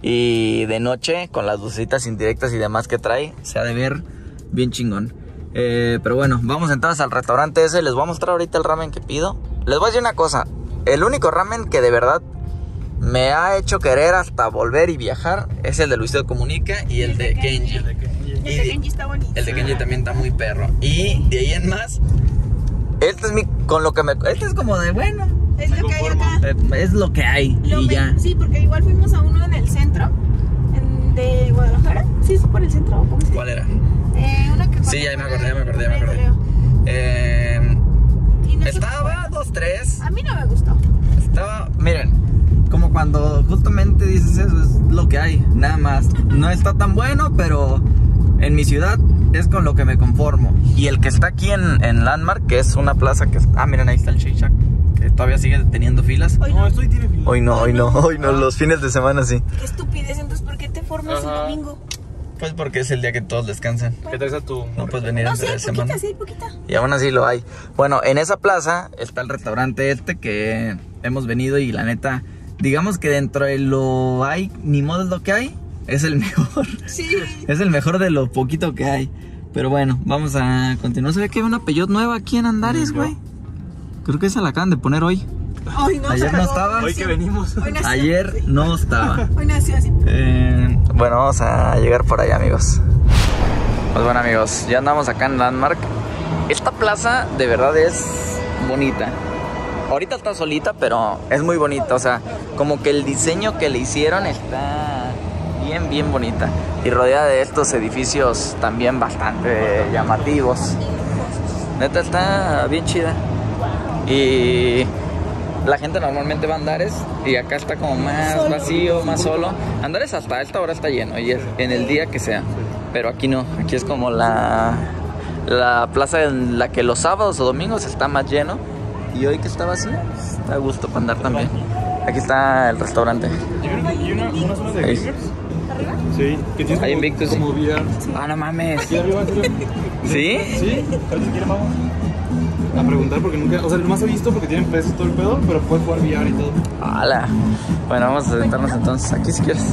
Y de noche, con las lucecitas indirectas y demás que trae, se ha de ver bien chingón. Eh, pero bueno, vamos entonces al restaurante ese. Les voy a mostrar ahorita el ramen que pido. Les voy a decir una cosa. El único ramen que de verdad me ha hecho querer hasta volver y viajar es el de Luisito Comunica y el, el de, de Kenji. El de Kenji, el de Kenji está bonito. El de Kenji también está muy perro. Y de ahí en más, este es mi, con lo que me, este es como de bueno. Es lo que hay acá. Es lo que hay lo y me, ya. Sí, porque igual fuimos a uno en el centro en, de Guadalajara. Sí, es por el centro. ¿Cómo se ¿Cuál era? Eh, una que sí, ya me acordé, ya me acordé, ya me acordé. Eh, no estaba dos tres. A mí no me gustó. Estaba, miren, como cuando justamente dices eso, es lo que hay, nada más. No está tan bueno, pero en mi ciudad es con lo que me conformo. Y el que está aquí en, en Landmark, que es una plaza que... Ah, miren, ahí está el Shake Shack, que todavía sigue teniendo filas. Hoy no, estoy tiene filas. Hoy no, hoy no, hoy no, los fines de semana sí. Qué estupidez, entonces ¿por qué te formas el domingo? Pues porque es el día que todos descansan. ¿Qué traes a tu...? No puedes venir no, entre sí, semana. Poquita, sí, poquita. Y aún así lo hay. Bueno, en esa plaza está el restaurante este que hemos venido y la neta, digamos que dentro de lo hay, ni modo es lo que hay, es el mejor. Sí. Es el mejor de lo poquito que hay. Pero bueno, vamos a continuar. Se ve que hay una Peugeot nueva aquí en Andares, güey. Creo que esa la acaban de poner hoy. Hoy no, Ayer no estaba. Hoy que venimos. Hoy nació, Ayer sí. no estaba. Hoy nació así. Eh, bueno, vamos a llegar por allá, amigos. Pues bueno, amigos, ya andamos acá en Landmark. Esta plaza de verdad es bonita. Ahorita está solita, pero es muy bonita. O sea, como que el diseño que le hicieron está bien, bien bonita. Y rodeada de estos edificios también bastante llamativos. Neta, está bien chida. Y la gente normalmente va a Andares y acá está como más vacío, más solo. Andares hasta esta hora está lleno y es en el día que sea. Pero aquí no, aquí es como la, la plaza en la que los sábados o domingos está más lleno. Y hoy que está vacío, está a gusto para andar también. Aquí está el restaurante. ¿Y una, una zona de gamers? ¿Arriba? Sí, que tienes Ahí como, Invictus, como V R. Ah, no mames. Sí, arriba, arriba. ¿Sí? Sí, a ver si quieren vamos a preguntar porque nunca, o sea, nomás he visto porque tienen pesos todo el pedo, pero puedes jugar V R y todo. ¡Hala! Bueno, vamos a sentarnos entonces aquí si quieres.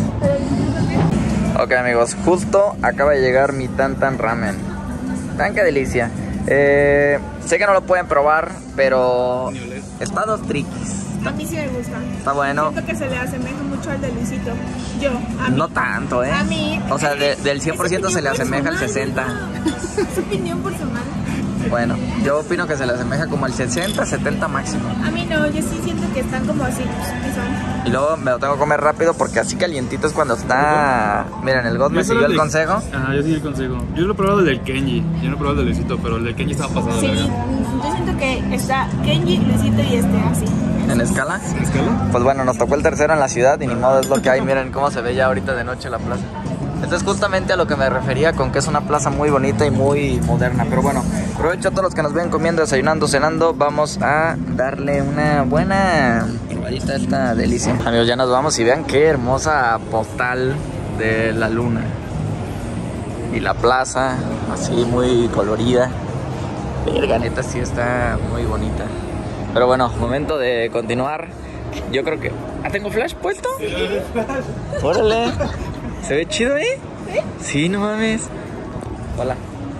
Ok, amigos, justo acaba de llegar mi tan tan ramen. Tan que delicia. Eh, sé que no lo pueden probar, pero está dos triquis. A mí sí me gusta. Está bueno. Siento que se le asemeja mucho al de Luisito. Yo, a mí. No tanto, ¿eh? A mí. O sea, de, del cien por ciento se le asemeja al sesenta. Es opinión personal. Bueno, yo opino que se le asemeja como al sesenta, setenta máximo. A mí no, yo sí siento que están como así, pues, que son. Y luego me lo tengo que comer rápido porque así calientito es cuando está... Miren, el God me siguió el consejo. Ajá, yo sí el consejo. Yo lo he probado el del Kenji. Yo no he probado el del Luisito, pero el del Kenji estaba pasado. Sí, yo siento que está Kenji, Luisito y este así. ¿En escala? ¿En escala? Pues bueno, nos tocó el tercero en la ciudad y ni modo, es lo que hay. Miren cómo se ve ya ahorita de noche la plaza. Esto es justamente a lo que me refería con que es una plaza muy bonita y muy moderna. Pero bueno, aprovecho a todos los que nos ven comiendo, desayunando, cenando. Vamos a darle una buena probadita a esta delicia. Amigos, ya nos vamos y vean qué hermosa postal de la luna. Y la plaza, así muy colorida. Verga, neta, sí está muy bonita. Pero bueno, momento de continuar. Yo creo que... ¿Ah, tengo flash puesto? Órale. ¿Se ve chido, eh? Sí, no mames. Hola.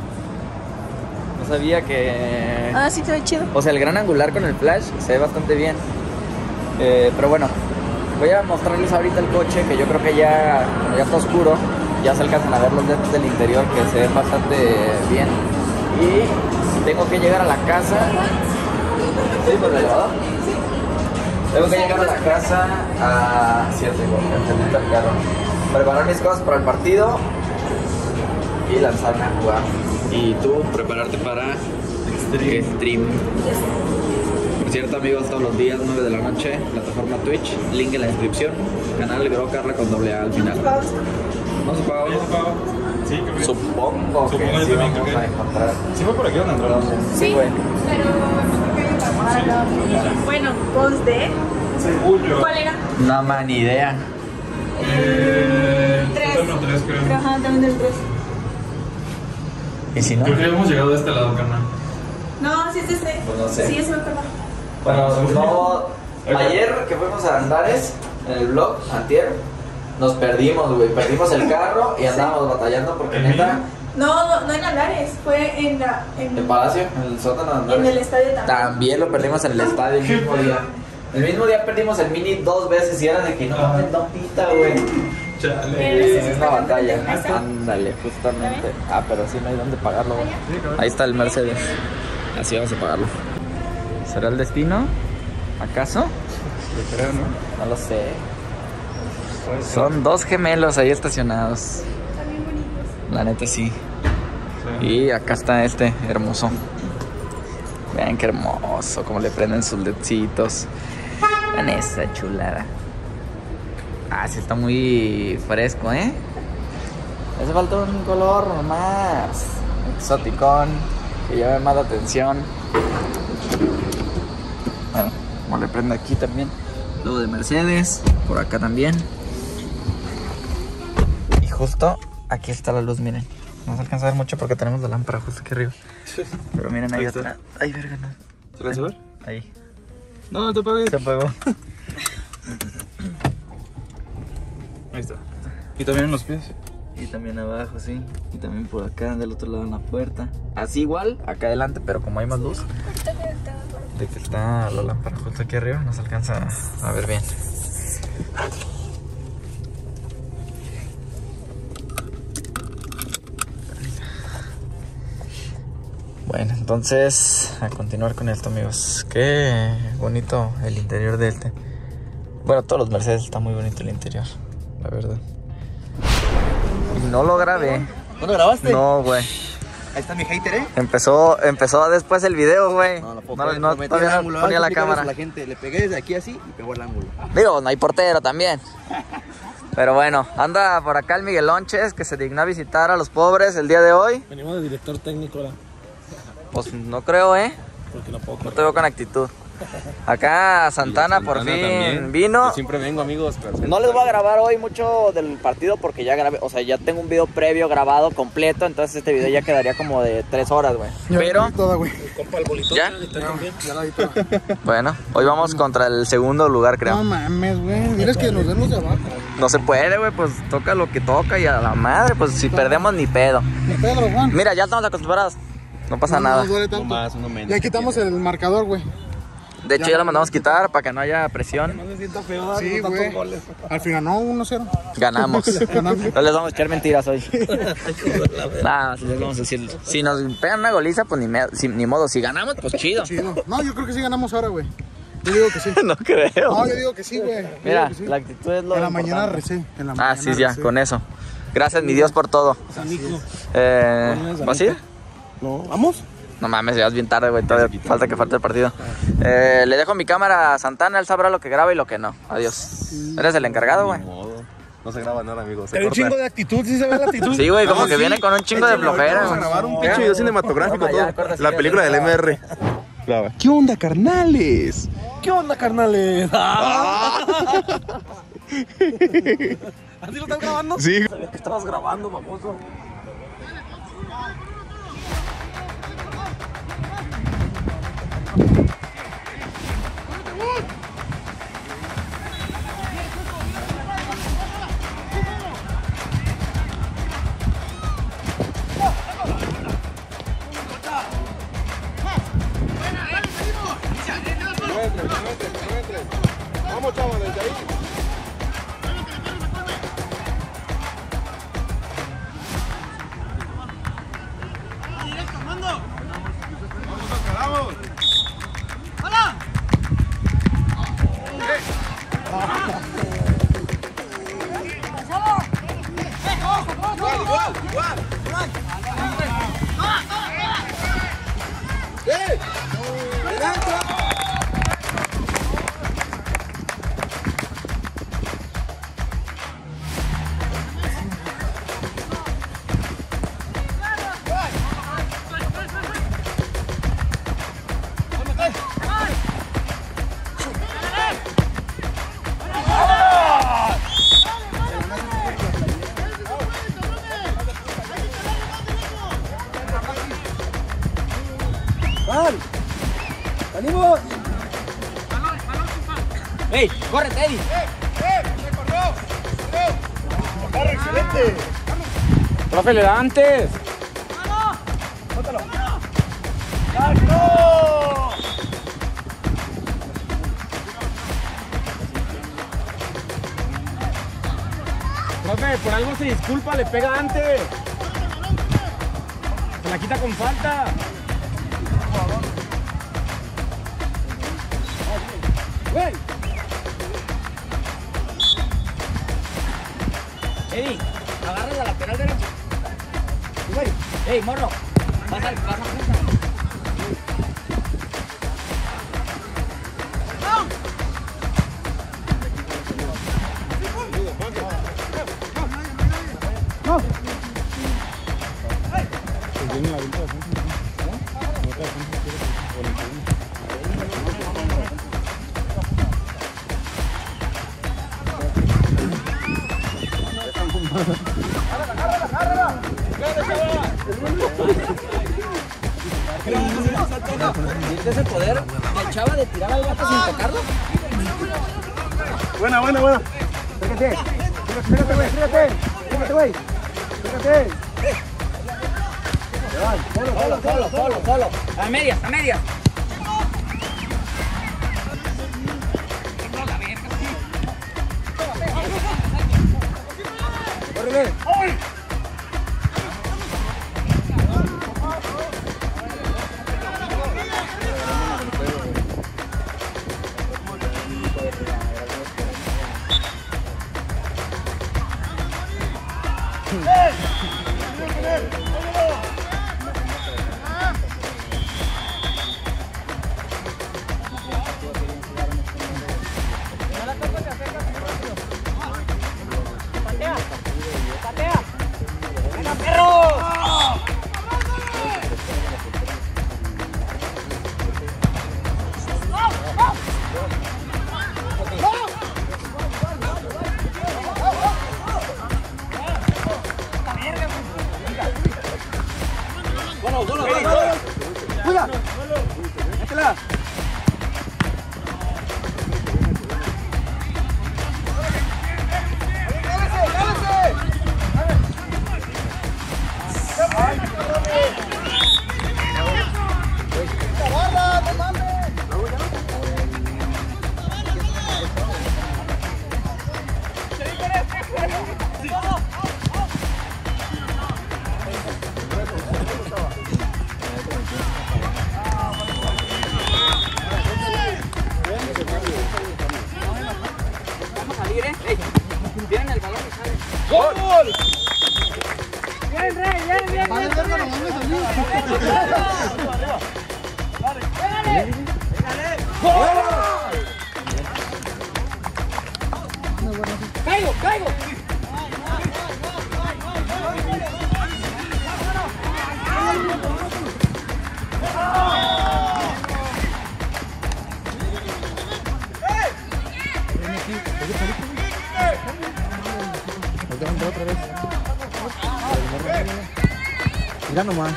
No sabía que... Ah, sí, se ve chido. O sea, el gran angular con el flash se ve bastante bien. Eh, pero bueno, voy a mostrarles ahorita el coche, que yo creo que ya, ya está oscuro. Ya se alcanzan a ver los dedos del interior, que se ven bastante bien. Y tengo que llegar a la casa. ¿Sí, por el elevador? Tengo que llegar a la casa a... Cierto, encender el carro. Preparar mis cosas para el partido y lanzarme a jugar. Y tú prepararte para Stream. Stream. Por cierto, amigos, todos los días, nueve de la noche, plataforma Twitch, link en la descripción, canal Gro Carla con doble A al final. ¿No se paga? ¿No se paga? Sí, creo que Supongo que Supongo sí también, vamos creo a que- encontrar. ¿Sí fue por aquí donde entramos? Sí, güey. pero no creo que pagarlo. Bueno, post de... ¿Cuál era? No, man, ni idea. Eh, Tres. Total, no, tres, creo. Ajá, también del tres. ¿Y si no? Creo que hemos llegado de este lado, carnal. No, sí es este. Pues no sé. Sí, es me acuerdo. Bueno, no... Ayer que fuimos a Andares, en el vlog, antier, nos perdimos, güey. Perdimos el carro y andábamos batallando porque ¿El neta... No, no, no en Andares, fue en la... En, El Palacio, en el sótano de Andares. en el estadio también. También lo perdimos en el estadio el mismo día. El mismo día perdimos el mini dos veces y era de que no mames, no pita, güey. Chale. Es una batalla. Ándale, justamente. Ah, pero sí no hay dónde pagarlo, güey. Ahí está el Mercedes. Así vamos a pagarlo. ¿Será el destino? ¿Acaso? Yo creo, ¿no? No lo sé. Son dos gemelos ahí estacionados. Están bien bonitos. La neta sí. Sí. Y acá está este hermoso. Vean qué hermoso, como le prenden sus ledcitos. Vean esa chulada. Ah, sí está muy fresco, ¿eh? Hace falta un color más exoticón, que llame más la atención. Bueno, como le prende aquí también. Luego de Mercedes, por acá también. Y justo aquí está la luz, miren. No se alcanza a ver mucho porque tenemos la lámpara justo aquí arriba. Pero miren ahí, Ahí está. atrás. Ay, verga, no. ¿Se lo hace ver? Ahí. No, no te apagues. Se apagó. Ahí está. Y también en los pies. Y también abajo, sí. Y también por acá, del otro lado en la puerta. Así igual, acá adelante, pero como hay más luz. De que está la lámpara justo aquí arriba, no se alcanza a ver bien. Bueno, entonces a continuar con esto, amigos. Qué bonito el interior de este. Bueno, todos los Mercedes está muy bonito el interior, la verdad. Y no lo grabé. ¿No lo grabaste? No, güey. Ahí está mi hater, ¿eh? Empezó, empezó después el video, güey. No, no puedo No, creer, no, prometí todavía el no ángulo. ponía Hay la que explicarles cámara. a la gente, le pegué desde aquí así y pegó el ángulo. Digo, no hay portero también. Pero bueno, anda por acá el Miguel Lonches, que se dignó a visitar a los pobres el día de hoy. Venimos de director técnico ahora, Pues no creo, ¿eh? porque no puedo No te veo con actitud. Acá Santana por fin vino. Yo siempre vengo, amigos. Pero No les voy a grabar hoy mucho del partido porque ya grabé, o sea, ya tengo un video previo grabado completo, entonces este video ya quedaría como de tres horas, güey. Pero, compa el bolito. ¿ya? Ya la vi toda. Bueno, hoy vamos contra el segundo lugar, creo. No mames, güey. Diles que nos den los de abajo. No se puede, güey, pues toca lo que toca y a la madre, pues si perdemos ni pedo. Ni Pedro, Juan. Mira, ya estamos acostumbrados, no pasa No nada. nos duele tanto. más, uno menos. Ya quitamos el marcador, güey. De hecho, ya lo mandamos quitar para que no haya presión. No se sienta feo dar Sí, tantos güey. goles. Al final no, uno cero. Ganamos. Ganamos. No les vamos a echar mentiras hoy. Nada, si les vamos a decir. Si nos pegan una goliza, pues ni, me- si- ni modo. Si ganamos, pues chido. Chido. No, yo creo que sí ganamos ahora, güey. Yo digo que sí. No creo. No, yo digo que sí, güey. Yo Mira, digo que sí. la actitud es lo En la mañana importante. recé. En la Ah, mañana sí, ya, recé. con eso. Gracias, mi Dios, por todo. Eh, ¿Vas a ir? No, ¿vamos? No mames, ya es bien tarde, güey. Todavía falta que falte el partido. Eh, le dejo mi cámara a Santana, él sabrá lo que graba y lo que no. Adiós. Eres el encargado, güey. Ni modo. No se graba nada, amigos. Se Pero un corta. chingo de actitud, ¿sí se ve la actitud? Sí, güey, como No, que sí. viene con un chingo de Vamos a flojera. grabar un pinche video cinematográfico, Toma, ya, todo. corta, si La quieres. película del M R. Graba. ¿Qué onda, carnales? ¿Qué onda, carnales? ¿Así lo están grabando? Sí. Estabas grabando, baboso. ¡Salimos! ¡Ey! ¡Corre, Teddy! ¡Corre, excelente! ¡Profe, le da antes! Profe, por algo se disculpa, le pega antes. Se la quita con falta. ¡Güey! Eddie, agarra la lateral derecha. Güey, ey, morro. Vas a, vas a juntar. ¿Viste ese poder del Chava de tirar al gato sin tocarlo? Buena, buena, buena. Fíjate, fíjate, güey, fíjate, fíjate, güey, fíjate. Solo, solo, solo, solo, solo. A medias, a medias. ¡Córrele! Viene el balón y sale. ¡Gol! Bien, Rey, bien, bien. Vale, verga, no mames, amigo. ¡Caigo, caigo! Otra vez. Mira nomás.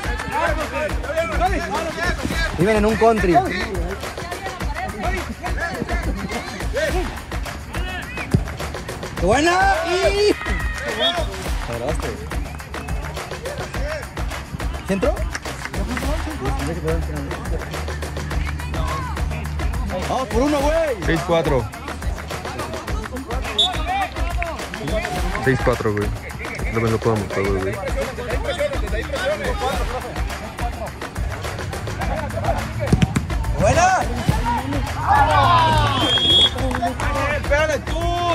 Viven en un country. ¡Buena! ¡Y! ¿Centro? ¡Vamos por uno, güey! seis cuatro. seis cuatro, güey. No me lo puedo mostrar, güey. ¡Buena! ¡Pégale tú!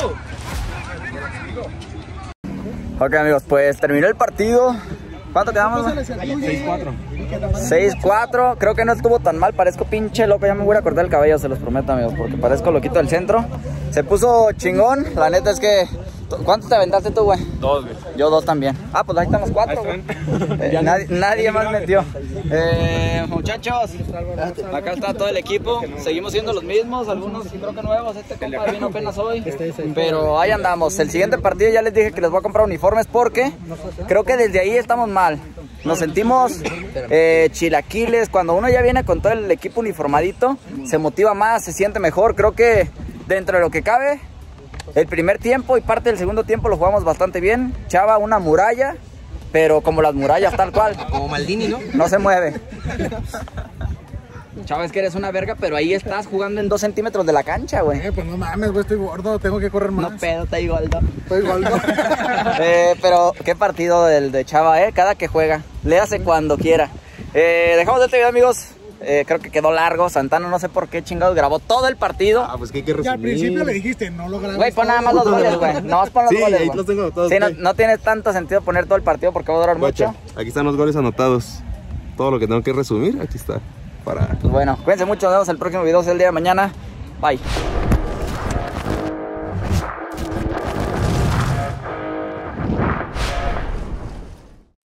Ok, amigos, pues terminó el partido. ¿Cuánto quedamos? seis cuatro. seis cuatro, creo que no estuvo tan mal. Parezco pinche loco, ya me voy a cortar el cabello, se los prometo, amigos, porque parezco loquito del centro. Se puso chingón, la neta es que... ¿Cuántos te aventaste tú, güey? Dos, güey. Yo dos también. Ah, pues ahí estamos cuatro, güey. Eh, nadie, nadie más metió. Eh, muchachos, acá está todo el equipo. Seguimos siendo los mismos, algunos creo que nuevos. Este compa vino apenas hoy. Pero ahí andamos. El siguiente partido ya les dije que les voy a comprar uniformes porque creo que desde ahí estamos mal. Nos sentimos eh, chilaquiles. Cuando uno ya viene con todo el equipo uniformadito, se motiva más, se siente mejor. Creo que dentro de lo que cabe, el primer tiempo y parte del segundo tiempo lo jugamos bastante bien. Chava, una muralla, pero como las murallas tal cual. Como Maldini, ¿no? No se mueve. Chava, es que eres una verga, pero ahí estás jugando en dos centímetros de la cancha, güey. Eh, pues no mames, güey, estoy gordo, tengo que correr más. No pedo, estoy gordo. Estoy gordo. eh, pero qué partido del de Chava, eh, cada que juega. Le hace cuando quiera. Eh, dejamos este video, amigos. Eh, creo que quedó largo. Santana no sé por qué chingados grabó todo el partido. Ah, pues que hay que resumir. Y al principio le dijiste, no lo grabes. Güey, pon nada más los goles, güey. No más pon los Sí, goles, ahí güey. los tengo anotados, Sí, no, güey. no tiene tanto sentido poner todo el partido porque va a durar Guacha, mucho. aquí están los goles anotados. Todo lo que tengo que resumir, aquí está. Para... Pues bueno, cuídense mucho. Nos vemos en el próximo video, el día de mañana. Bye.